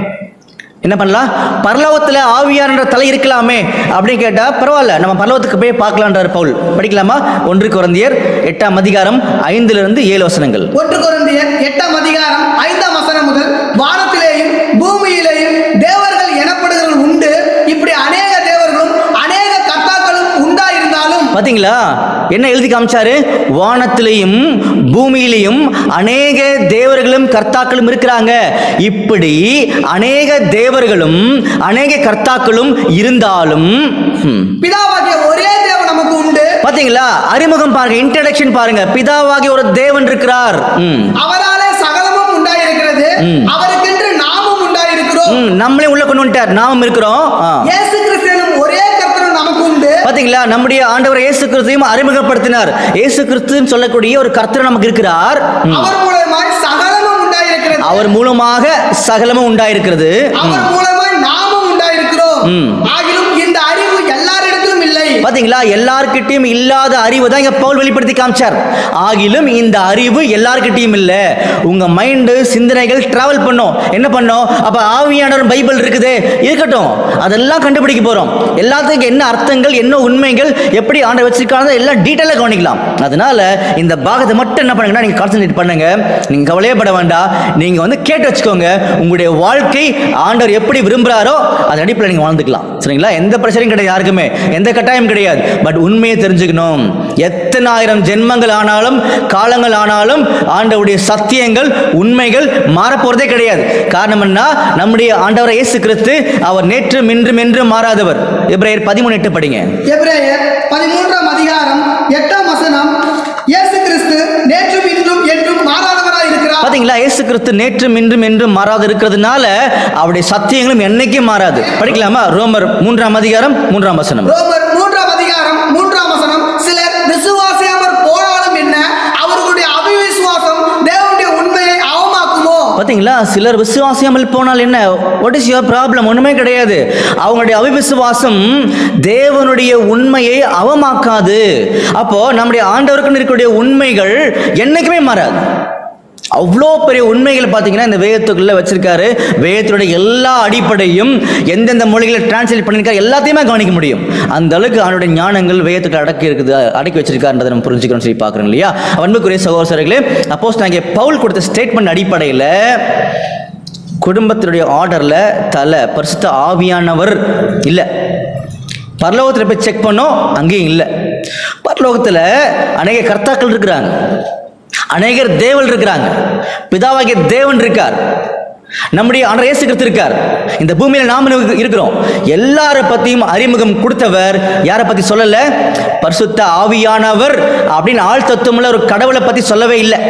என்ன பண்ணலாம்? பரலோகத்தில் ஆவியார்ன்ற தலை இருக்கலாமே அப்படின்னு கேட்டா பரவாயில்ல, நம்ம பரலோகத்துக்கு போய் பார்க்கலான்றார் பவுல். படிக்கலாமா? ஒன்று கொரிந்தியர் எட்டாம் அதிகாரம் ஐந்துல இருந்து ஏழு வசனங்கள். ஒன்று கொரிந்தியர் எட்டாம் அதிகாரம் ஐந்தாம் வசனம் முதல். வானத்திலேயும் பூமியிலேயும் தேவர்கள் எனப்படுகிறவர்கள் உண்டு, இப்படி அநேக தேவர்களும் அநேக கர்த்தாக்களும் உண்டாயிருந்தாலும். பாத்தீங்களா என்ன எழுதி காமிச்சாரு? வானத்திலையும் பூமியிலையும் அநேக தேவர்களும் கர்த்தாக்களும் இருக்கிறாங்க. இப்படி அநேக தேவர்களும் அநேக கர்த்தாக்களும் இருந்தாலும் பிதாவாகிய ஒரே தேவன் நமக்கு உண்டு. பாத்தீங்களா, அறிமுகம் பாருங்க, இன்ட்ரோடக்ஷன் பாருங்க. பிதாவாகிய ஒரு தேவன் இருக்கிறார், அவராலே சகலமும் உண்டாயிருக்கிறது, அவருக்கென்று நாமும் உண்டாயிருக்கிறோம். நம்மளே உள்ள கொண்டு வந்துட்டார், நாமும் இருக்கிறோம். இயேசு கிறிஸ்துவும் ஒரே கர்த்தரும் நமக்கு உண்டு. பாத்தீங்களா, நம்முடைய ஆண்டவர் இயேசு கிறிஸ்துவையும் அறிமுகப்படுத்தினார். இயேசு கிறிஸ்துன்னு சொல்லக்கூடிய ஒரு கர்த்தர் நமக்கு இருக்கிறார். அவர் மூலமாய் சகலமும் உண்டாயிருக்கிறது, அவர் மூலமாக சகலமும் உண்டாயிருக்கிறது, அவர் மூலமாய் நாமும் உண்டாயிருக்கிறோம். ஆகிலும் இந்த அறிவு எல்லாரிடத்திலும் இல்லை. பாத்தீங்களா, எல்லார்கிட்டயும் இல்லாத அறிவு தான் இங்க பவுல் வெளிப்படுத்தி காமிச்சார். ஆகிலும் இந்த அறிவு எல்லார்கிட்டயும் இல்ல. உங்க மைண்ட் சிந்தனைகள் டிராவல் பண்ணும், என்ன பண்ணும்? அப்ப ஆவியானவர் பைபிள் இருக்குது, இருக்கட்டும், அதெல்லாம் கண்டுபிடிக்க போறோம். எல்லாத்துக்கும் என்ன அர்த்தங்கள், என்ன உண்மைகள், எப்படி ஆண்டவர் வச்சிருக்காங்க எல்லாம் டீட்டெயிலா கவனிக்கலாம். அதனால இந்த பாகத்தை மட்டும் என்ன பண்ணுங்கன்னா நீங்க கான்சென்ட்ரேட் பண்ணுங்க. நீங்க கவலையப்பட வேண்டாம், நீங்க வந்து கேட்டு வச்சுக்கோங்க. உங்களுடைய வாழ்க்கை ஆண்டவர் எப்படி விரும்புறாரோ அது அடிப்படையில் நீங்க வாழ்ந்துக்கலாம். சரிங்களா? எந்த பிரச்சனையும் கிடையாது, யாருக்குமே எந்த கட்டாயம் கிடையாது. பட் உண்மையை தெரிஞ்சுக்கணும். எத்தனை ஆயிரம் ஜென்மங்கள் ஆனாலும் காலங்கள் ஆனாலும் ஆண்டவருடைய சத்தியங்கள் உண்மைகள் மாறப்போறதே கிடையாது. காரணம் என்ன? நம்முடைய ஆண்டவர் இயேசு கிறிஸ்து அவர் நேற்றும் இன்றும் என்றும் மாறாதவர். எபிரேயர் பதிமூணு எட்டு படிங்க. எபிரேயர் பதிமூன்றாம் அதிகாரம் எட்டாம் வசனம். இயேசு கிறிஸ்து நேற்றும் இன்றும் என்றும் மாறாதவராய் இருக்கிறார். பாத்தீங்களா, இயேசு கிறிஸ்து நேற்றும் இன்றும் என்றும் மாறாது இருக்கிறதுனால அவருடைய சத்தியங்களும் என்னைக்கும் மாறாது. படிக்கலாமா? ரோமர் மூன்றாம் அதிகாரம் மூன்றாம் வசனம். ரோமர் மூன்றாம் அதிகாரம் மூன்றாம் வசனம். சிலர் பார்த்தீங்களா, சிலர் விசுவாசியாமல் போனால் என்ன, வாட் இஸ் யுவர் ப்ராப்ளம்? ஒன்றுமே கிடையாது. அவங்களுடைய அவிவிசுவாசம் தேவனுடைய உண்மையை அவமாக்காது. அப்போ நம்முடைய ஆண்டவருக்கு இருக்கக்கூடிய உண்மைகள் என்னைக்குமே மாறாது. அவ்வளோ பெரிய உண்மைகளை பார்த்தீங்கன்னா இந்த வேதத்துக்குள்ள வச்சிருக்காரு. வேதத்துடைய எல்லா அடிப்படையும் எந்தெந்த மொழிகளை டிரான்ஸ்லேட் பண்ணியிருக்காரு எல்லாத்தையுமே கவனிக்க முடியும். அந்த அளவுக்கு அவனுடைய ஞானங்கள் வேதத்துக்கு அடக்கி இருக்குது, அடக்கி வச்சிருக்காருன்றதை நம்ம புரிஞ்சுக்கணும்னு சொல்லி பார்க்குறோம் இல்லையா. அன்புக்குரிய சகோதரர்களே, அப்போஸ் நாங்கள் பவுல் கொடுத்த ஸ்டேட்மெண்ட் அடிப்படையில் குடும்பத்தினுடைய ஆர்டரில் தலை பரிசுத்த ஆவியானவர் இல்லை. பரலோகத்தில் போய் செக் பண்ணோம், அங்கேயும் இல்லை. பரலோகத்தில் அநேக கர்த்தாக்கள் இருக்கிறாங்க, அநேகர் தேவன் இருக்கிறாங்க, பிதாவாகிய தேவன் இருக்கார், நம்முடைய ஆண்டவர் இயேசு கிறிஸ்து இருக்கார், இந்த பூமியில் நாம இருக்கிறோம். எல்லார பத்தியும் அறிமுகம் கொடுத்தவர் யாரை பத்தி சொல்லல? பரிசுத்த ஆவியானவர் அப்படின்னு ஆள் தத்துவமுள்ள ஒரு கடவுளை பத்தி சொல்லவே இல்லை.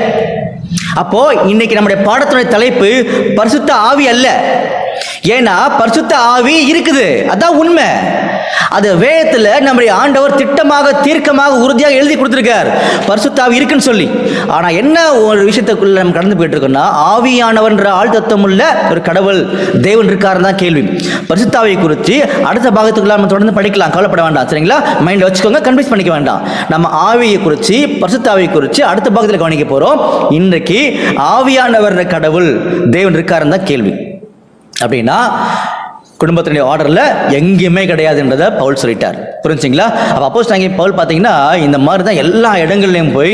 அப்போ இன்னைக்கு நம்முடைய பாடத்துடைய தலைப்பு பரிசுத்த ஆவி அல்ல. ஏன்னா பரிசுத்த ஆவி இருக்குது, அதான் உண்மை. அது வேதத்தில் நம்முடைய ஆண்டவர் திட்டமாக தீர்க்கமாக உறுதியாக எழுதி கொடுத்திருக்கார், பரிசுத்த ஆவி இருக்குன்னு சொல்லி. ஆனா என்ன ஒரு விஷயத்துக்குள்ள நம்ம கடந்து போயிட்டு இருக்கோம்னா, ஆவியானவர்ன்ற ஆள் தத்துவம் உள்ள ஒரு கடவுள் தேவன் இருக்காருன்னு தான் கேள்வி. பரிசுத்த ஆவியை குறித்து அடுத்த பாகத்துக்குள்ள நம்ம தொடர்ந்து படிக்கலாம், கவலைப்பட வேண்டாம், சரிங்களா? மைண்ட் வச்சுக்கோங்க, கன்ஃபியூஸ் பண்ணிக்க வேண்டாம். நம்ம ஆவியை குறித்து பரிசுத்த ஆவியை குறித்து அடுத்த பாகத்தில் கவனிக்க போறோம். இன்றைக்கு ஆவியானவர் கடவுள் தேவன் இருக்காருன்னு தான் கேள்வி. அப்படின்னா குடும்பத்தினுடைய ஆர்டர்ல எங்கேயுமே கிடையாதுன்றதை பவுல் சொல்லிட்டார். புரிஞ்சுங்களா? அப்போ அப்போஸ் நாங்கள் பவுல் பார்த்தீங்கன்னா இந்த மாதிரி தான் எல்லா இடங்கள்லையும் போய்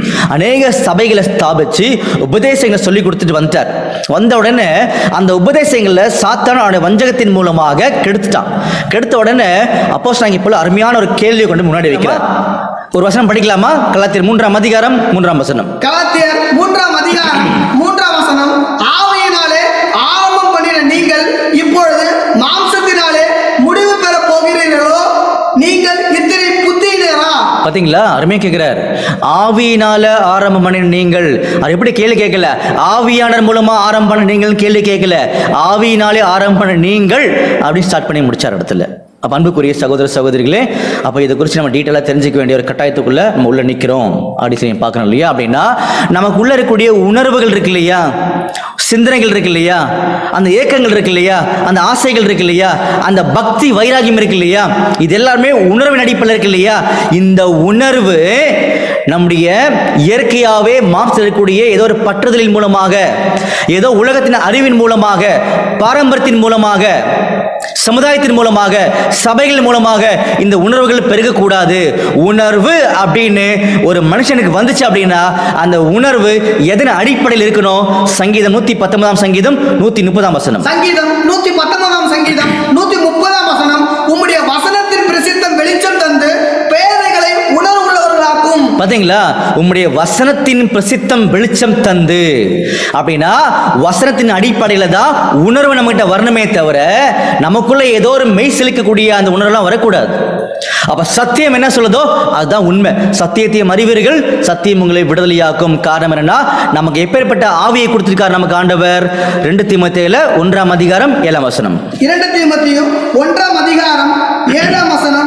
அநேக சபைகளை ஸ்தாபிச்சு உபதேசங்களை சொல்லி கொடுத்துட்டு வந்துட்டார். வந்த உடனே அந்த உபதேசங்களை சாத்தான அவனுடைய வஞ்சகத்தின் மூலமாக கெடுத்துட்டான். கெடுத்த உடனே அப்போஸ் நாங்கள் இப்போ அருமையான ஒரு கேள்வியை கொண்டு முன்னாடி வைக்கிறார். ஒரு வசனம் படிக்கலாமா? கலாத்தியர் மூன்றாம் அதிகாரம் மூன்றாம் வசனம். கலாத்தியர் மூன்றாம் அதிகாரம் மூன்றாம் வசனம். ஆவியினாலே ஆரம்பம் பண்ணின நீங்கள் இப்பொழுது மாம்சத்தினாலே முடிவு பெற போகிறீர்களோ? நீங்கள் இத்தனை புத்தியினரா? பாத்தீங்களா, அருமையா கேட்கிறார். ஆவியினால ஆரம்பம் பண்ண நீங்கள், அது எப்படி கேள்வி கேட்கல, ஆவியானர் மூலமா ஆரம்பம் பண்ண நீங்கள் கேள்வி கேட்கல, ஆவியினாலே ஆரம்பம் பண்ண நீங்கள் அப்படின்னு ஸ்டார்ட் பண்ணி முடிச்சார் இடத்துல. அப்போ அன்புக்குரிய சகோதர சகோதரிகளே, அப்போ இதை குறித்து நம்ம டீட்டெயிலாக தெரிஞ்சுக்க வேண்டிய ஒரு கட்டாயத்துக்குள்ள நம்ம உள்ள நிற்கிறோம் அப்படி சொல்லி பார்க்கணும் இல்லையா. அப்படின்னா நமக்கு உள்ள இருக்கக்கூடிய உணர்வுகள் இருக்கு இல்லையா, சிந்தனைகள் இருக்கு இல்லையா, அந்த ஏக்கங்கள் இருக்கு இல்லையா, அந்த ஆசைகள் இருக்கு இல்லையா, அந்த பக்தி வைராகியம் இருக்கு இல்லையா, இது எல்லாமே உணர்வின் அடிப்படையில் இருக்கு இல்லையா. இந்த உணர்வு நம்முடைய இயற்கையாகவே மாம்சத்தில் இருக்கக்கூடிய ஏதோ ஒரு பற்றுதலின் மூலமாக, ஏதோ உலகத்தின் அறிவின் மூலமாக, பாரம்பரியத்தின் மூலமாக, சமுதாயத்தின் மூலமாக, சபைகள் மூலமாக இந்த உணர்வுகள் பெருகக்கூடாது. உணர்வு அப்படின்னு ஒரு மனுஷனுக்கு வந்துச்சு அப்படின்னா அந்த உணர்வு எதன் அடிப்படையில் இருக்கணும்? சங்கீதம் நூத்தி பத்தொன்பதாம் சங்கீதம் நூத்தி முப்பதாம் வசனம். சங்கீதம் நூத்தி பத்தொன்பதாம் சங்கீதம் நூத்தி முப்பதாம் வசனம். உம்முடைய வசனத்தின் பிரசித்தம் வெளிச்சம் தந்து பேதைகளை உணர்வு உள்ளவர்களாக்கும். பாத்தீங்களா, உம்முடைய வசனத்தின் பிரசித்தம் வெளிச்சம் தந்து. அப்படின்னா வசனத்தின் அடிப்படையில தான் உணர்வு நம்ம கிட்ட வரணுமே தவிர நமக்குள்ள ஏதோ ஒரு மெய் செலுக்கக்கூடிய அந்த உணர்வுலாம் வரக்கூடாது. அப்ப சத்தியம் என்ன சொல்லுதோ அதுதான் உண்மை. சத்தியத்தையும் அறிவீர்கள், சத்தியம் உங்களை விடுதலையாக்கும். காரணம் என்னன்னா, நமக்கு எப்பேற்பட்ட ஆவியை கொடுத்திருக்கார் நமக்கு ஆண்டவர். ரெண்டு தீமோத்தேயுல ஒன்றாம் அதிகாரம் ஏழாம் வசனம். இரண்டு தீமோத்தேயு ஒன்றாம் அதிகாரம் ஏழாம் வசனம்.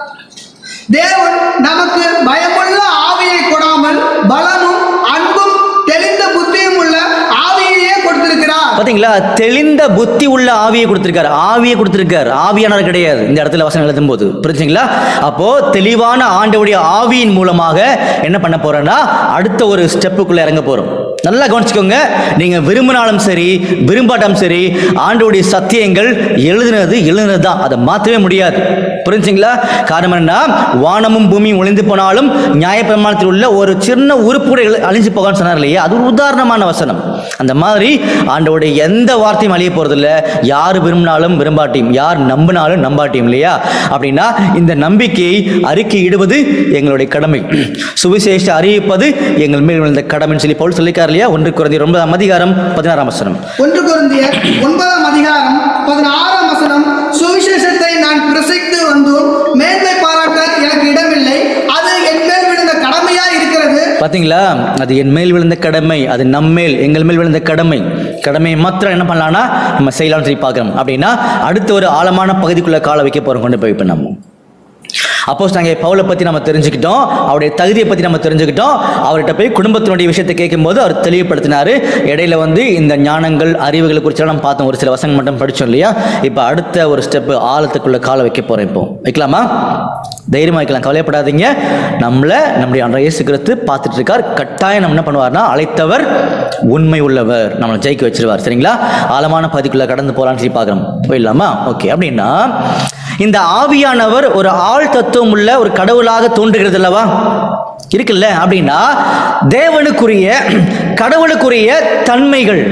தேவன் நமக்கு பயமுள்ள ஆவியை கொடாமல் பலமும் அன்பும் தெளிந்த புத்தியும் உள்ள ஆவியையே கொடுத்திருக்கிறார். பாத்தீங்களா, தெளிந்த புத்தி உள்ள ஆவியை கொடுத்திருக்காரு. ஆவியை கொடுத்திருக்காரு, ஆவியானவர் கிடையாது இந்த இடத்துல வசனம் எழுதும் போது. புரிஞ்சுங்களா? அப்போ தெளிவான ஆண்டவருடைய ஆவியின் மூலமாக என்ன பண்ண போறோம்னா அடுத்த ஒரு ஸ்டெப்புக்குள்ள இறங்க போறோம். நல்லா கவனிச்சுக்கோங்க. நீங்க விரும்பினாலும் சரி விரும்பாட்டாலும் சரி ஆண்டவருடைய சத்தியங்கள் எழுதுனது எழுதுனது தான், அதை மாற்றவே முடியாது. புரிஞ்சுங்களா? காரணம் என்ன, வானமும் பூமியும் ஒளிந்து போனாலும் நியாயப்பிரமாணத்தில் உள்ள ஒரு சின்ன உறுப்பு கூட அழிஞ்சு போகான்னு சொன்னார் இல்லையா, அது ஒரு உதாரணமான வசனம். அந்த மாதிரி ஆண்டவருடைய எந்த வார்த்தையும் அழிய போறதில்ல. யார் விரும்பினாலும் விரும்பாட்டியும், யார் நம்பினாலும் நம்பாட்டியும் இல்லையா. அப்படின்னா இந்த நம்பிக்கையை அறிக்கை இடுவது எங்களுடைய கடமை, சுவிசேஷ அறிவிப்பது எங்கள் மேல் விழுந்த கடமைன்னு சொல்லி பவுல் சொல்லிக்கார் இல்லையா. ஒன்று கொரிந்தியர் ஒன்பதாம் அதிகாரம் பதினாறாம் வசனம். ஒன்று கொரிந்தியர் ஒன்பதாம் அதிகாரம் பதினாறாம் வசனம். சுவிசேஷத்தை நான் பிரசித்து வந்தும் மேன்மை பாராட்ட எனக்கு இடமில்லை, அது என் மேல் விழுந்த கடமையா இருக்கிறது. பாத்தீங்களா, அது என் மேல் விழுந்த கடமை, அது நம்மேல் எங்கள் மேல் விழுந்த கடமை. கடமையை மாத்திரம் என்ன பண்ணலாம்னா நம்ம செய்யலாம்னு சொல்லி பார்க்கிறோம். அப்படின்னா அடுத்த ஒரு ஆழமான பகுதிக்குள்ள கால வைக்க போறோம் கொண்டு போய் இப்ப நம்ம அப்போஸ்தலனாகிய பவுலை பற்றி நம்ம தெரிஞ்சுக்கிட்டோம், அவருடைய தகுதியை பற்றி நம்ம தெரிஞ்சுக்கிட்டோம். அவர்கிட்ட போய் குடும்பத்தினுடைய விஷயத்தை கேட்கும்போது அவர் தெளிவுபடுத்தினார். இடையில வந்து இந்த ஞானங்கள் அறிவுகளை குறித்து நம்ம பார்த்தோம், ஒரு சில வசனம் மட்டும் படித்தோம் இல்லையா. இப்போ அடுத்த ஒரு ஸ்டெப்பு ஆழத்துக்குள்ள காலை வைக்க போகிறோம். இப்போ வைக்கலாமா? தைரியமாக வைக்கலாம், கவலைப்படாதீங்க. நம்மளை நம்முடைய ஆண்டவர் இயேசு கிறிஸ்து பார்த்துட்டு இருக்கார். கட்டாயம் நம்ம என்ன பண்ணுவார்னா, அழைத்தவர் உண்மை உள்ளவர், நம்மளை ஜெயிக்க வச்சிருவார். சரிங்களா? ஆழமான பதிக்குள்ள கடந்து போகலான்னு சொல்லி பார்க்குறோம். போயிடலாமா? ஓகே. அப்படின்னா இந்த ஆவியானவர் ஒரு ஆள் தத்துவம் உள்ள ஒரு கடவுளாக தோன்றுகிறது அல்லவா, இருக்குல்ல? அப்படின்னா தேவனுக்குரிய கடவுளுக்குரிய தன்மைகள்,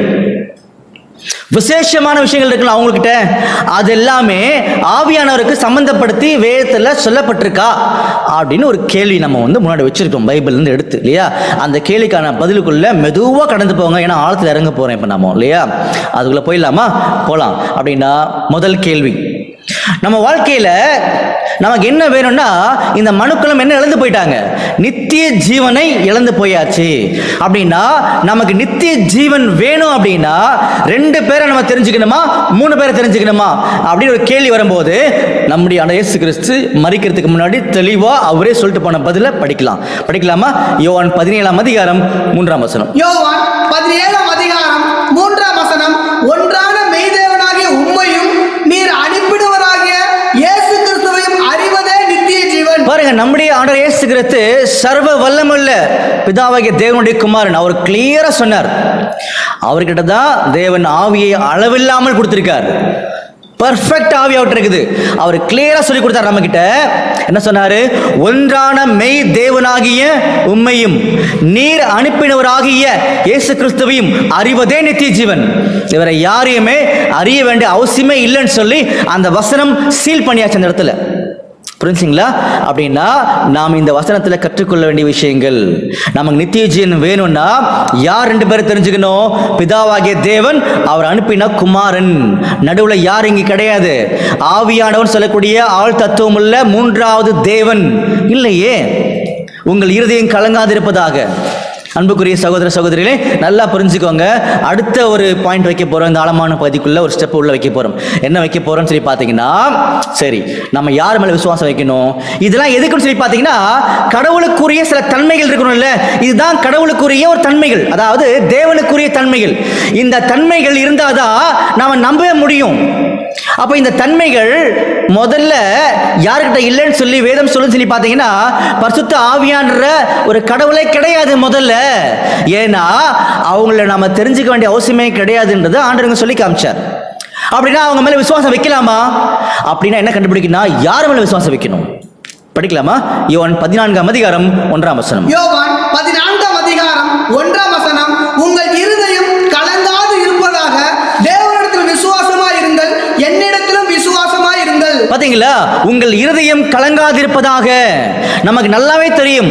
விசேஷமான விஷயங்கள் இருக்குல்ல அவங்கக்கிட்ட, அது எல்லாமே ஆவியானவருக்கு சம்பந்தப்படுத்தி வேதத்தில் சொல்லப்பட்டிருக்கா அப்படின்னு ஒரு கேள்வி நம்ம வந்து முன்னாடி வச்சிருக்கோம், பைபிள்லேருந்து எடுத்து இல்லையா. அந்த கேள்விக்கான பதிலுக்குள்ள மெதுவாக கடந்து போங்க, ஏன்னா ஆழத்தில் இறங்க போகிறேன் இப்போ நம்ம இல்லையா. அதுக்குள்ளே போயிடலாமா? போகலாம். அப்படின்னா முதல் கேள்வி, நம்ம வாழ்க்கையில் நமக்கு என்ன வேணும்னா, இந்த மனுக்களும் என்ன இழந்து போயிட்டாங்க, நித்திய ஜீவனை இழந்து போயாச்சு. அப்படின்னா நமக்கு நித்திய ஜீவன் வேணும் அப்படின்னா ரெண்டு பேரை நம்ம தெரிஞ்சுக்கணுமா, மூணு பேரை தெரிஞ்சுக்கணுமா அப்படின்னு ஒரு கேள்வி வரும்போது நம்முடைய ஆண்டவர் இயேசு கிறிஸ்து மரிக்கிறதுக்கு முன்னாடி தெளிவா அவரே சொல்லிட்டு போன பதில படிக்கலாம். படிக்கலாமா? யோவான் பதினேழாம் அதிகாரம் மூன்றாம் வசனம். யோவான் பதினேழாம் அதிகாரம் மூன்றாம் வசனம். ஒன்றான மெய்தேவனாகிய உம்மையும் நீர் அனுப்பிடுவராகிய இயேசு கிறிஸ்துவையும் அறிவதே நித்திய ஜீவன். பாருங்க, நம்முடைய ஆண்டவர் இயேசு கிறிஸ்து சர்வ வல்லமுள்ள பிதாவாகிய தேவனுடைய குமாரன். அவர் கிளியரா சொன்னார், அவர்கிட்ட தான் தேவன் ஆவியை அளவில்லாமல் கொடுத்திருக்கார். பர்ஃபெக்ட் ஆவி அவர்கிட்ட இருக்குது. அவர் கிளியரா சொல்லி கொடுத்தார் நம்ம கிட்ட. என்ன சொன்னாரு? ஒன்றான மெய் தேவனாகிய உம்மையும் நீர் அனுப்பினவராகிய இயேசு கிறிஸ்துவையும் அறிவதே நித்திய ஜீவன். இவரை யாரையுமே அறிய வேண்டிய அவசியமே இல்லைன்னு சொல்லி அந்த வசனம் சீல் பண்ணியாச்சு அந்த இடத்துல. புரிஞ்சுங்களா? அப்படின்னா நாம் இந்த வசனத்தில் கற்றுக்கொள்ள வேண்டிய விஷயங்கள், நமக்கு நித்திய ஜீவன் வேணும்னா யார் ரெண்டு பேரும் தெரிஞ்சுக்கணும்? பிதாவாகிய தேவன், அவர் அனுப்பின குமாரன். நடுவில் யார் இங்கே கிடையாது. ஆவியானவன் சொல்லக்கூடிய ஆள் தத்துவம் உள்ள மூன்றாவது தேவன் இல்லையே. உங்கள் இருதயம் கலங்காதிருப்பதாக. அன்புக்குரிய சகோதர சகோதரிகளே, நல்லா புரிஞ்சுக்கோங்க. அடுத்த ஒரு பாயிண்ட் வைக்க போறோம். இந்த ஆழமான பகுதிக்குள்ள ஒரு ஸ்டெப் உள்ள வைக்க போறோம். என்ன வைக்க போறோம்னு சொல்லி பார்த்தீங்கன்னா, சரி நம்ம யார் மேல விசுவாசம் வைக்கணும், இதெல்லாம் எதுக்குன்னு சொல்லி பார்த்தீங்கன்னா, கடவுளுக்குரிய சில தன்மைகள் இருக்கணும்ல. இதுதான் கடவுளுக்குரிய ஒரு தன்மைகள், அதாவது தேவனுக்குரிய தன்மைகள். இந்த தன்மைகள் இருந்தாதான் நாம நம்பவே முடியும். அப்ப இந்த தன்மைகள் முதல்ல யாருக்கிட்ட இல்லைன்னு சொல்லி வேதம் சொல்லுன்னு சொல்லி பார்த்தீங்கன்னா, பரிசுத்த ஆவியான்ற ஒரு கடவுளே கிடையாது முதல்ல. ஏன்னா அவங்கள நாம தெரிஞ்சுக்க வேண்டிய அவசியமே கிடையாதுன்றது ஆண்டவங்க சொல்லி காமிச்சார். அப்படின்னா அவங்க மேல விசுவாசம் வைக்கலாமா? அப்படின்னா என்ன கண்டுபிடிக்கணும், யார் மேல விசுவாசம் வைக்கணும்? படிக்கலாமா? யோவான் பதினான்காம் அதிகாரம் ஒன்றாம் வசனம். யோவான் பதினான்காம் அதிகாரம் ஒன்றாம் வசனம். உங்கள் இருதயம் கலங்காது இருப்பதாக தேவனிடத்தில் விசுவாசமாய் இருங்கள், என்னிடத்திலும் விசுவாசமாய் இருங்கள். பாத்தீங்களா? உங்கள் இருதயம் கலங்காதிருப்பதாக. நமக்கு நல்லாவே தெரியும்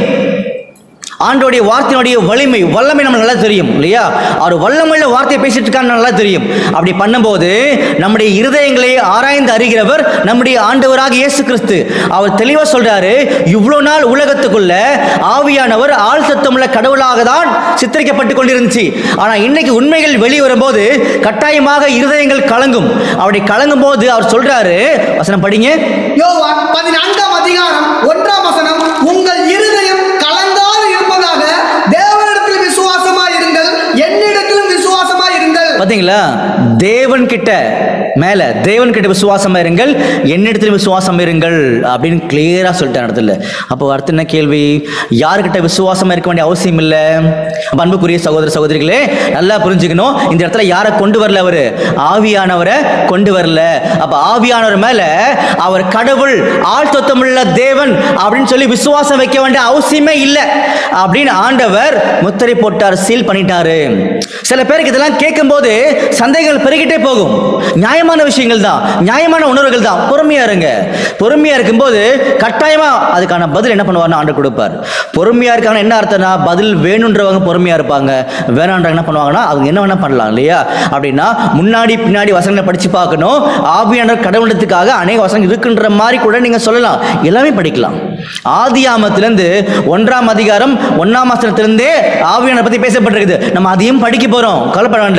ஆண்டோடைய வார்த்தையினுடைய வலிமை வல்லமை நமக்கு நல்லா தெரியும் இல்லையா. அவர் வல்லமையுள்ள வார்த்தையை பேசிட்டு இருக்கான்னு நல்லா தெரியும். அப்படி பண்ணும்போது நம்முடைய இருதயங்களை ஆராய்ந்து அறிகிறவர் நம்முடைய ஆண்டவராக இயேசு கிறிஸ்து. அவர் தெளிவா சொல்றாரு, இவ்வளவு நாள் உலகத்துக்குள்ள ஆவியானவர் ஆள் சத்தமுள்ள கடவுளாக தான் சித்தரிக்கப்பட்டு கொண்டிருந்துச்சு. ஆனா இன்னைக்கு உண்மைகள் வெளியே வரும்போது கட்டாயமாக இருதயங்கள் கலங்கும். அப்படி கலங்கும் போது அவர் சொல்றாரு, வசனம் படிங்க. யோவான் பதினான்காம் அதிகாரம் ஒன்றாம் வசனம். உங்கள் இருதயம் கலங்காது இருப்பதாக தேவனிடத்தில் விசுவாசமாய் இருங்கள், என்னிடத்திலும் விசுவாசமாய் இருங்கள். பாத்தீங்களா? தேவன் கிட்ட மேல தேவன் கிட்ட விசுவாசமா இருங்கள், என்னிடத்திலும் விசுவாசம் இருங்கள் அப்படின்னு கிளியரா சொல்லிட்டேன் இடத்துல. அப்போ அடுத்த என்ன கேள்வி, யாருக்கிட்ட விசுவாசமா இருக்க வேண்டிய அவசியம் இல்லை. அன்புக்குரிய சகோதர சகோதரிகளே, நல்லா புரிஞ்சுக்கணும். இந்த இடத்துல யாரை கொண்டு வரல, அவரு ஆவியானவரை கொண்டு வரல. அப்ப ஆவியானவர் மேல அவர் கடவுள் ஆள் சொத்தமுள்ள தேவன் அப்படின்னு சொல்லி விசுவாசம் வைக்க வேண்டிய அவசியமே இல்லை அப்படின்னு ஆண்டவர் முத்திரை போட்டார், சீல் பண்ணிட்டாரு. சில பேருக்கு இதெல்லாம் கேட்கும் போது சந்தேகங்கள் பெருகிட்டே போகும். நியாயமான விஷயங்கள் தான், நியாயமான உணர்வுகள் தான். பொறுமையா இருங்க. பொறுமையா இருக்கும்போது கட்டாயமா அதுக்கான பதில் என்ன பண்ணுவார்னு ஆண்டவர் கொடுப்பார். பொறுமையா இருக்காங்க என்ன அர்த்தம்னா, பதில் வேணுன்றவங்க பொறுமையா இருப்பாங்க, வேணான்றவங்க என்ன பண்ணுவாங்கன்னா அவங்க என்ன வேணா பண்ணலாம் இல்லையா. அப்படின்னா முன்னாடி பின்னாடி வசனங்களை படிச்சு பார்க்கணும். ஆவியானவர் கடவுளத்துக்காக அநேக வசனங்கள் இருக்குன்ற மாதிரி கூட நீங்க சொல்லலாம், எல்லாமே படிக்கலாம். ஆதியாமத்திலிருந்து ஒன்றாம் அதிகாரம் ஒன்னாம் வசனத்திலிருந்தே ஆவியானவர் பத்தி பேசப்பட்டிருக்குது. நம்ம அதையும் படிக்க போறோம், கவலைப்பட வேண்டாம்.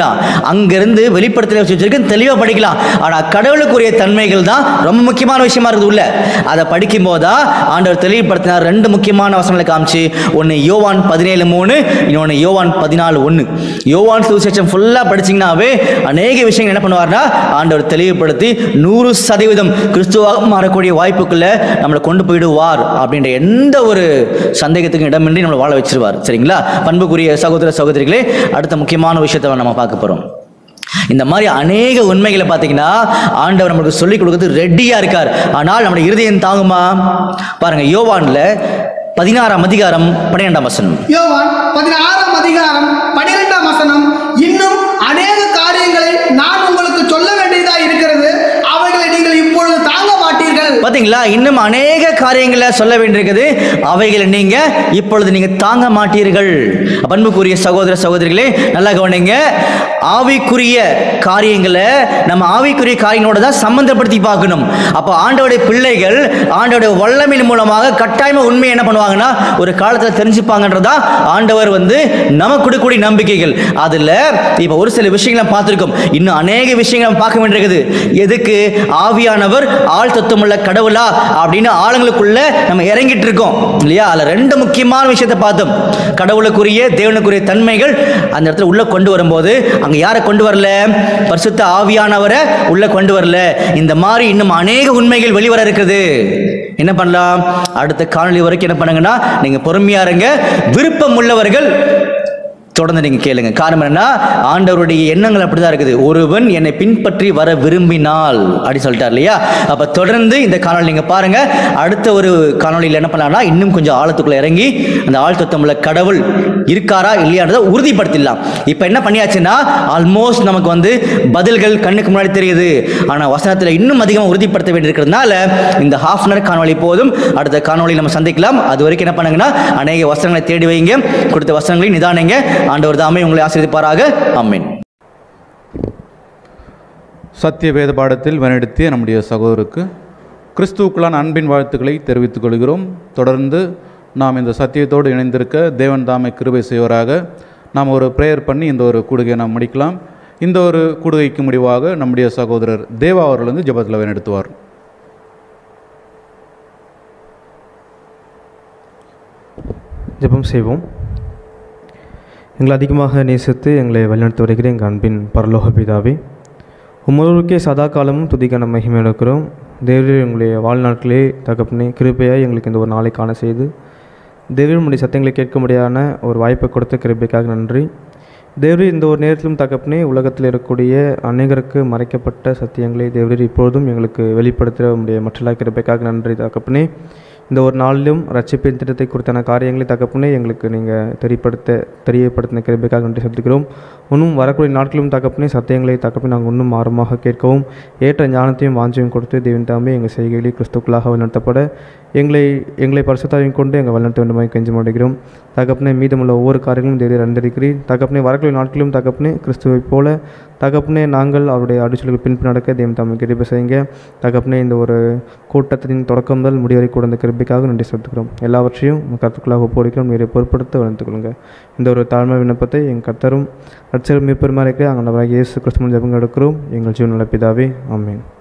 அங்கிருந்து வெளிப்படுத்தல வச்சிருக்கு தெளிவாக படிக்கலாம். ஆனால் கடவுளுக்குரிய தன்மைகள் தான் ரொம்ப முக்கியமான விஷயமா இருக்குது உள்ள. அதை படிக்கும் போதா ஆண்டவர் தெளிவுபடுத்தினார். ரெண்டு முக்கியமான வசனங்களை காமிச்சு, ஒன்று யோவான் பதினேழு மூணு, இன்னொன்று யோவான் பதினாலு ஒன்று. யோவான் சுவிசேஷம் ஃபுல்லாக படிச்சிங்கன்னாவே அநேக விஷயங்கள் என்ன பண்ணுவார்னா ஆண்டவர் தெளிவுபடுத்தி நூறு சதவீதம் கிறிஸ்துவாக மாறக்கூடிய வாய்ப்புக்குள்ள நம்மளை கொண்டு போயிடுவார் அப்படின்ற எந்த ஒரு சந்தேகத்துக்கும் இடமின்றி நம்மளை வாழ வச்சிருவார். சரிங்களா? பண்புக்குரிய சகோதர சகோதரிகளே, அடுத்த முக்கியமான விஷயத்தை நம்ம பார்க்க போறோம். இந்த மாதிரி அநேக உண்மைகளை பார்த்தீங்கன்னா ஆண்டவர் நம்மளுக்கு சொல்லிக் கொடுக்கிறது ரெடியா இருக்கார். ஆனால் நம்முடைய இருதயம் தாங்குமா? பாருங்க, யோவான்ல பதினாறாம் அதிகாரம் பன்னிரெண்டாம் வசனம். யோவான் பதினாறாம் அதிகாரம் பன்னிரெண்டாம் வசனம். இன்னும் அநேக காரியங்களை நான் உங்களுக்கு சொல்ல வேண்டியதா இருக்கிறது, அவைகளை நீங்கள் இப்பொழுது தாங்க மாட்டீர்கள். பாத்தீங்களா? இன்னும் அநேக காரியங்களை சொல்ல வேண்டியிருக்குது, அவைகளை நீங்க இப்பொழுது நீங்க தாங்க மாட்டீர்கள். பண்புக்குரிய சகோதர சகோதரிகளே, நல்லா கவனிங்க. ஆவிக்குரிய காரியங்களை நம்ம ஆவிக்குரிய காரியங்களோட தான் சம்பந்தப்படுத்தி பார்க்கணும். அப்போ ஆண்டவருடைய பிள்ளைகள் ஆண்டவருடைய வல்லமையின் மூலமாக கட்டாயமா உண்மையை என்ன பண்ணுவாங்கன்னா ஒரு காலத்துல தெரிஞ்சுப்பாங்கன்றதா ஆண்டவர் வந்து நமக்கு கொடுக்கக்கூடிய நம்பிக்கைகள். அதுல இப்ப ஒரு சில விஷயங்களை பார்த்திருக்கோம், இன்னும் அநேக விஷயங்களை பார்க்க வேண்டியிருக்குது. எதுக்கு? ஆவியானவர் ஆள் தத்துவமுள்ள கடவுளா அப்படின்னு ஆளுங்களுக்குள்ள நம்ம இறங்கிட்டு இருக்கோம் இல்லையா? அதுல ரெண்டு முக்கியமான விஷயத்தை பார்த்தோம். கடவுளுக்குரிய தேவனுக்குரிய தன்மைகள் அந்த இடத்துல உள்ள கொண்டு வரும்போது அங்க யாரை கொண்டு வரல? பரிசுத்த ஆவியானவரை உள்ள கொண்டு வரல. இந்த மாதிரி இன்னும் அநேக உண்மைகள் வெளிவர இருக்குது. என்ன பண்ணலாம்? அடுத்த காணொளி வரைக்கும் என்ன பண்ணுங்கன்னா நீங்க பொறுமையா இருங்க. விருப்பம் உள்ளவர்கள் தொடர்ந்து நீங்க கேளுங்க. காரணம் என்னன்னா ஆண்டவருடைய எண்ணங்கள் அப்படிதான் இருக்குது. ஒருவன் என்னை பின்பற்றி வர விரும்பினால் அப்படி சொல்லிட்டார் இல்லையா? அப்ப தொடர்ந்து இந்த காணொளி நீங்க பாருங்க. அடுத்த ஒரு காணொளியில் என்ன பண்ணலாம்னா இன்னும் கொஞ்சம் ஆழத்துக்குள்ள இறங்கி அந்த ஆழ்த்தத்தமுள்ள கடவுள் இருக்காரா இல்லையான்றதை உறுதிப்படுத்திடலாம். இப்ப என்ன பண்ணியாச்சுன்னா ஆல்மோஸ்ட் நமக்கு வந்து பதில்கள் கண்ணுக்கு முன்னாடி தெரியுது. ஆனா வசனத்துல இன்னும் அதிகமாக உறுதிப்படுத்த வேண்டியிருக்கிறதுனால இந்த ஹாஃப் அன் ஹவர் காணொளி போதும். அடுத்த காணொளியில் நம்ம சந்திக்கலாம். அது வரைக்கும் என்ன பண்ணுங்கன்னா அநேக வசனங்களை தேடி வைங்க. கொடுத்த வசனங்களை நிதானிங்க. ஆண்டவர் தாமே உங்களை ஆசீர்வதிப்பாராக. ஆமென். சத்திய வேத பாடத்தில் வழிநடத்திய நம்முடைய சகோதரருக்கு கிறிஸ்துவுக்குள்ளான அன்பின் வாழ்த்துக்களை தெரிவித்துக் கொள்கிறோம். தொடர்ந்து நாம் இந்த சத்தியத்தோடு இணைந்திருக்க தேவன் தாமே கிருபை செய்வராக. நாம் ஒரு ப்ரேயர் பண்ணி இந்த ஒரு கூடுகையை நாம் முடிக்கலாம். இந்த ஒரு கூடுகைக்கு முடிவாக நம்முடைய சகோதரர் தேவா அவர்கள் வந்து ஜெபத்தில் வழிநடத்துவார். ஜெபம் செய்வோம். எங்களை அதிகமாக நேசித்து எங்களை வழிநடத்தி வருகிற எங்கள் அன்பின் பரலோக பிதாவே, உம்மொருவருக்கே சதா காலமும் துதிக்கான மகிமை எடுக்கிறோம். தேவரீர் எங்களுடைய வாழ்நாட்களே தகப்பனே கிருபையாய் எங்களுக்கு இந்த ஒரு நாளை காண செய்து தேவரீர் உம்முடைய சத்தங்களை கேட்க முடியாத ஒரு வாய்ப்பை கொடுத்த கிருபைக்காக நன்றி. தேவரீர் இந்த ஒரு நேரத்திலும் தகப்பனே உலகத்தில் இருக்கக்கூடிய அநேகருக்கு மறைக்கப்பட்ட சத்தியங்களை தேவரீர் இப்பொழுதும் எங்களுக்கு வெளிப்படுத்துகிற உம்முடைய மற்றலா கிருபைக்காக நன்றி தகப்பனே. இந்த ஒரு நாளிலும் ரட்சிப்பின் திட்டத்தை குறித்தான காரியங்களை தகப்பனே எங்களுக்கு நீங்கள் தெரியப்படுத்த தெரியப்படுத்தின கிருபைக்காக நன்றி செலுத்துகிறோம். இன்னும் வரக்கூடிய நாட்களும் தகப்பனே சத்தியங்களை தகப்பனே நாங்கள் இன்னும் ஆரம்பமாக கேட்கவும் ஏற்ற ஞானத்தையும் வாஞ்சியும் கொடுத்து தேவன் தாமே எங்கள் செய்கைகளை கிறிஸ்துக்களாக வழிநடத்தப்பட எங்களை எங்களை பரிசுத்தாவையும் கொண்டு எங்கள் வழிநடத்த வேண்டுமாய் கெஞ்சி மாடுகிறோம். தகப்பனே மீதமுள்ள ஒவ்வொரு காரியங்களும் தேவரீர் அறிந்திருக்கிறீர். தகப்பனே வரக்கூடிய நாட்களிலும் தகப்பனே கிறிஸ்துவைப் போல தகப்பனே நாங்கள் அவருடைய அடிச்சொல்கள் பின்பற்றி நடக்க தேவன் தாமே கிருபை செய்யுங்க. தகப்பனே இந்த ஒரு கூட்டத்தின் தொடக்கம் முதல் முடிவரை கூட இந்த கிருபைக்காக நன்றி செலுத்துகிறோம். எல்லாவற்றையும் கருத்துக்களாக ஒப்புவிக்கிறோம். நீரை பொறுப்படுத்த வளர்த்துக் கொள்ளுங்க. இந்த ஒரு தாழ்மை விண்ணப்பத்தை எங்கள் கர்த்தரும் ரட்சகரும் மீட்பருமாய் இருக்கிற அங்கே இயேசு கிறிஸ்துவின் ஜெபங்கள் எடுக்கிறோம் எங்கள் ஜீவனுள்ள பிதாவே. ஆமென்.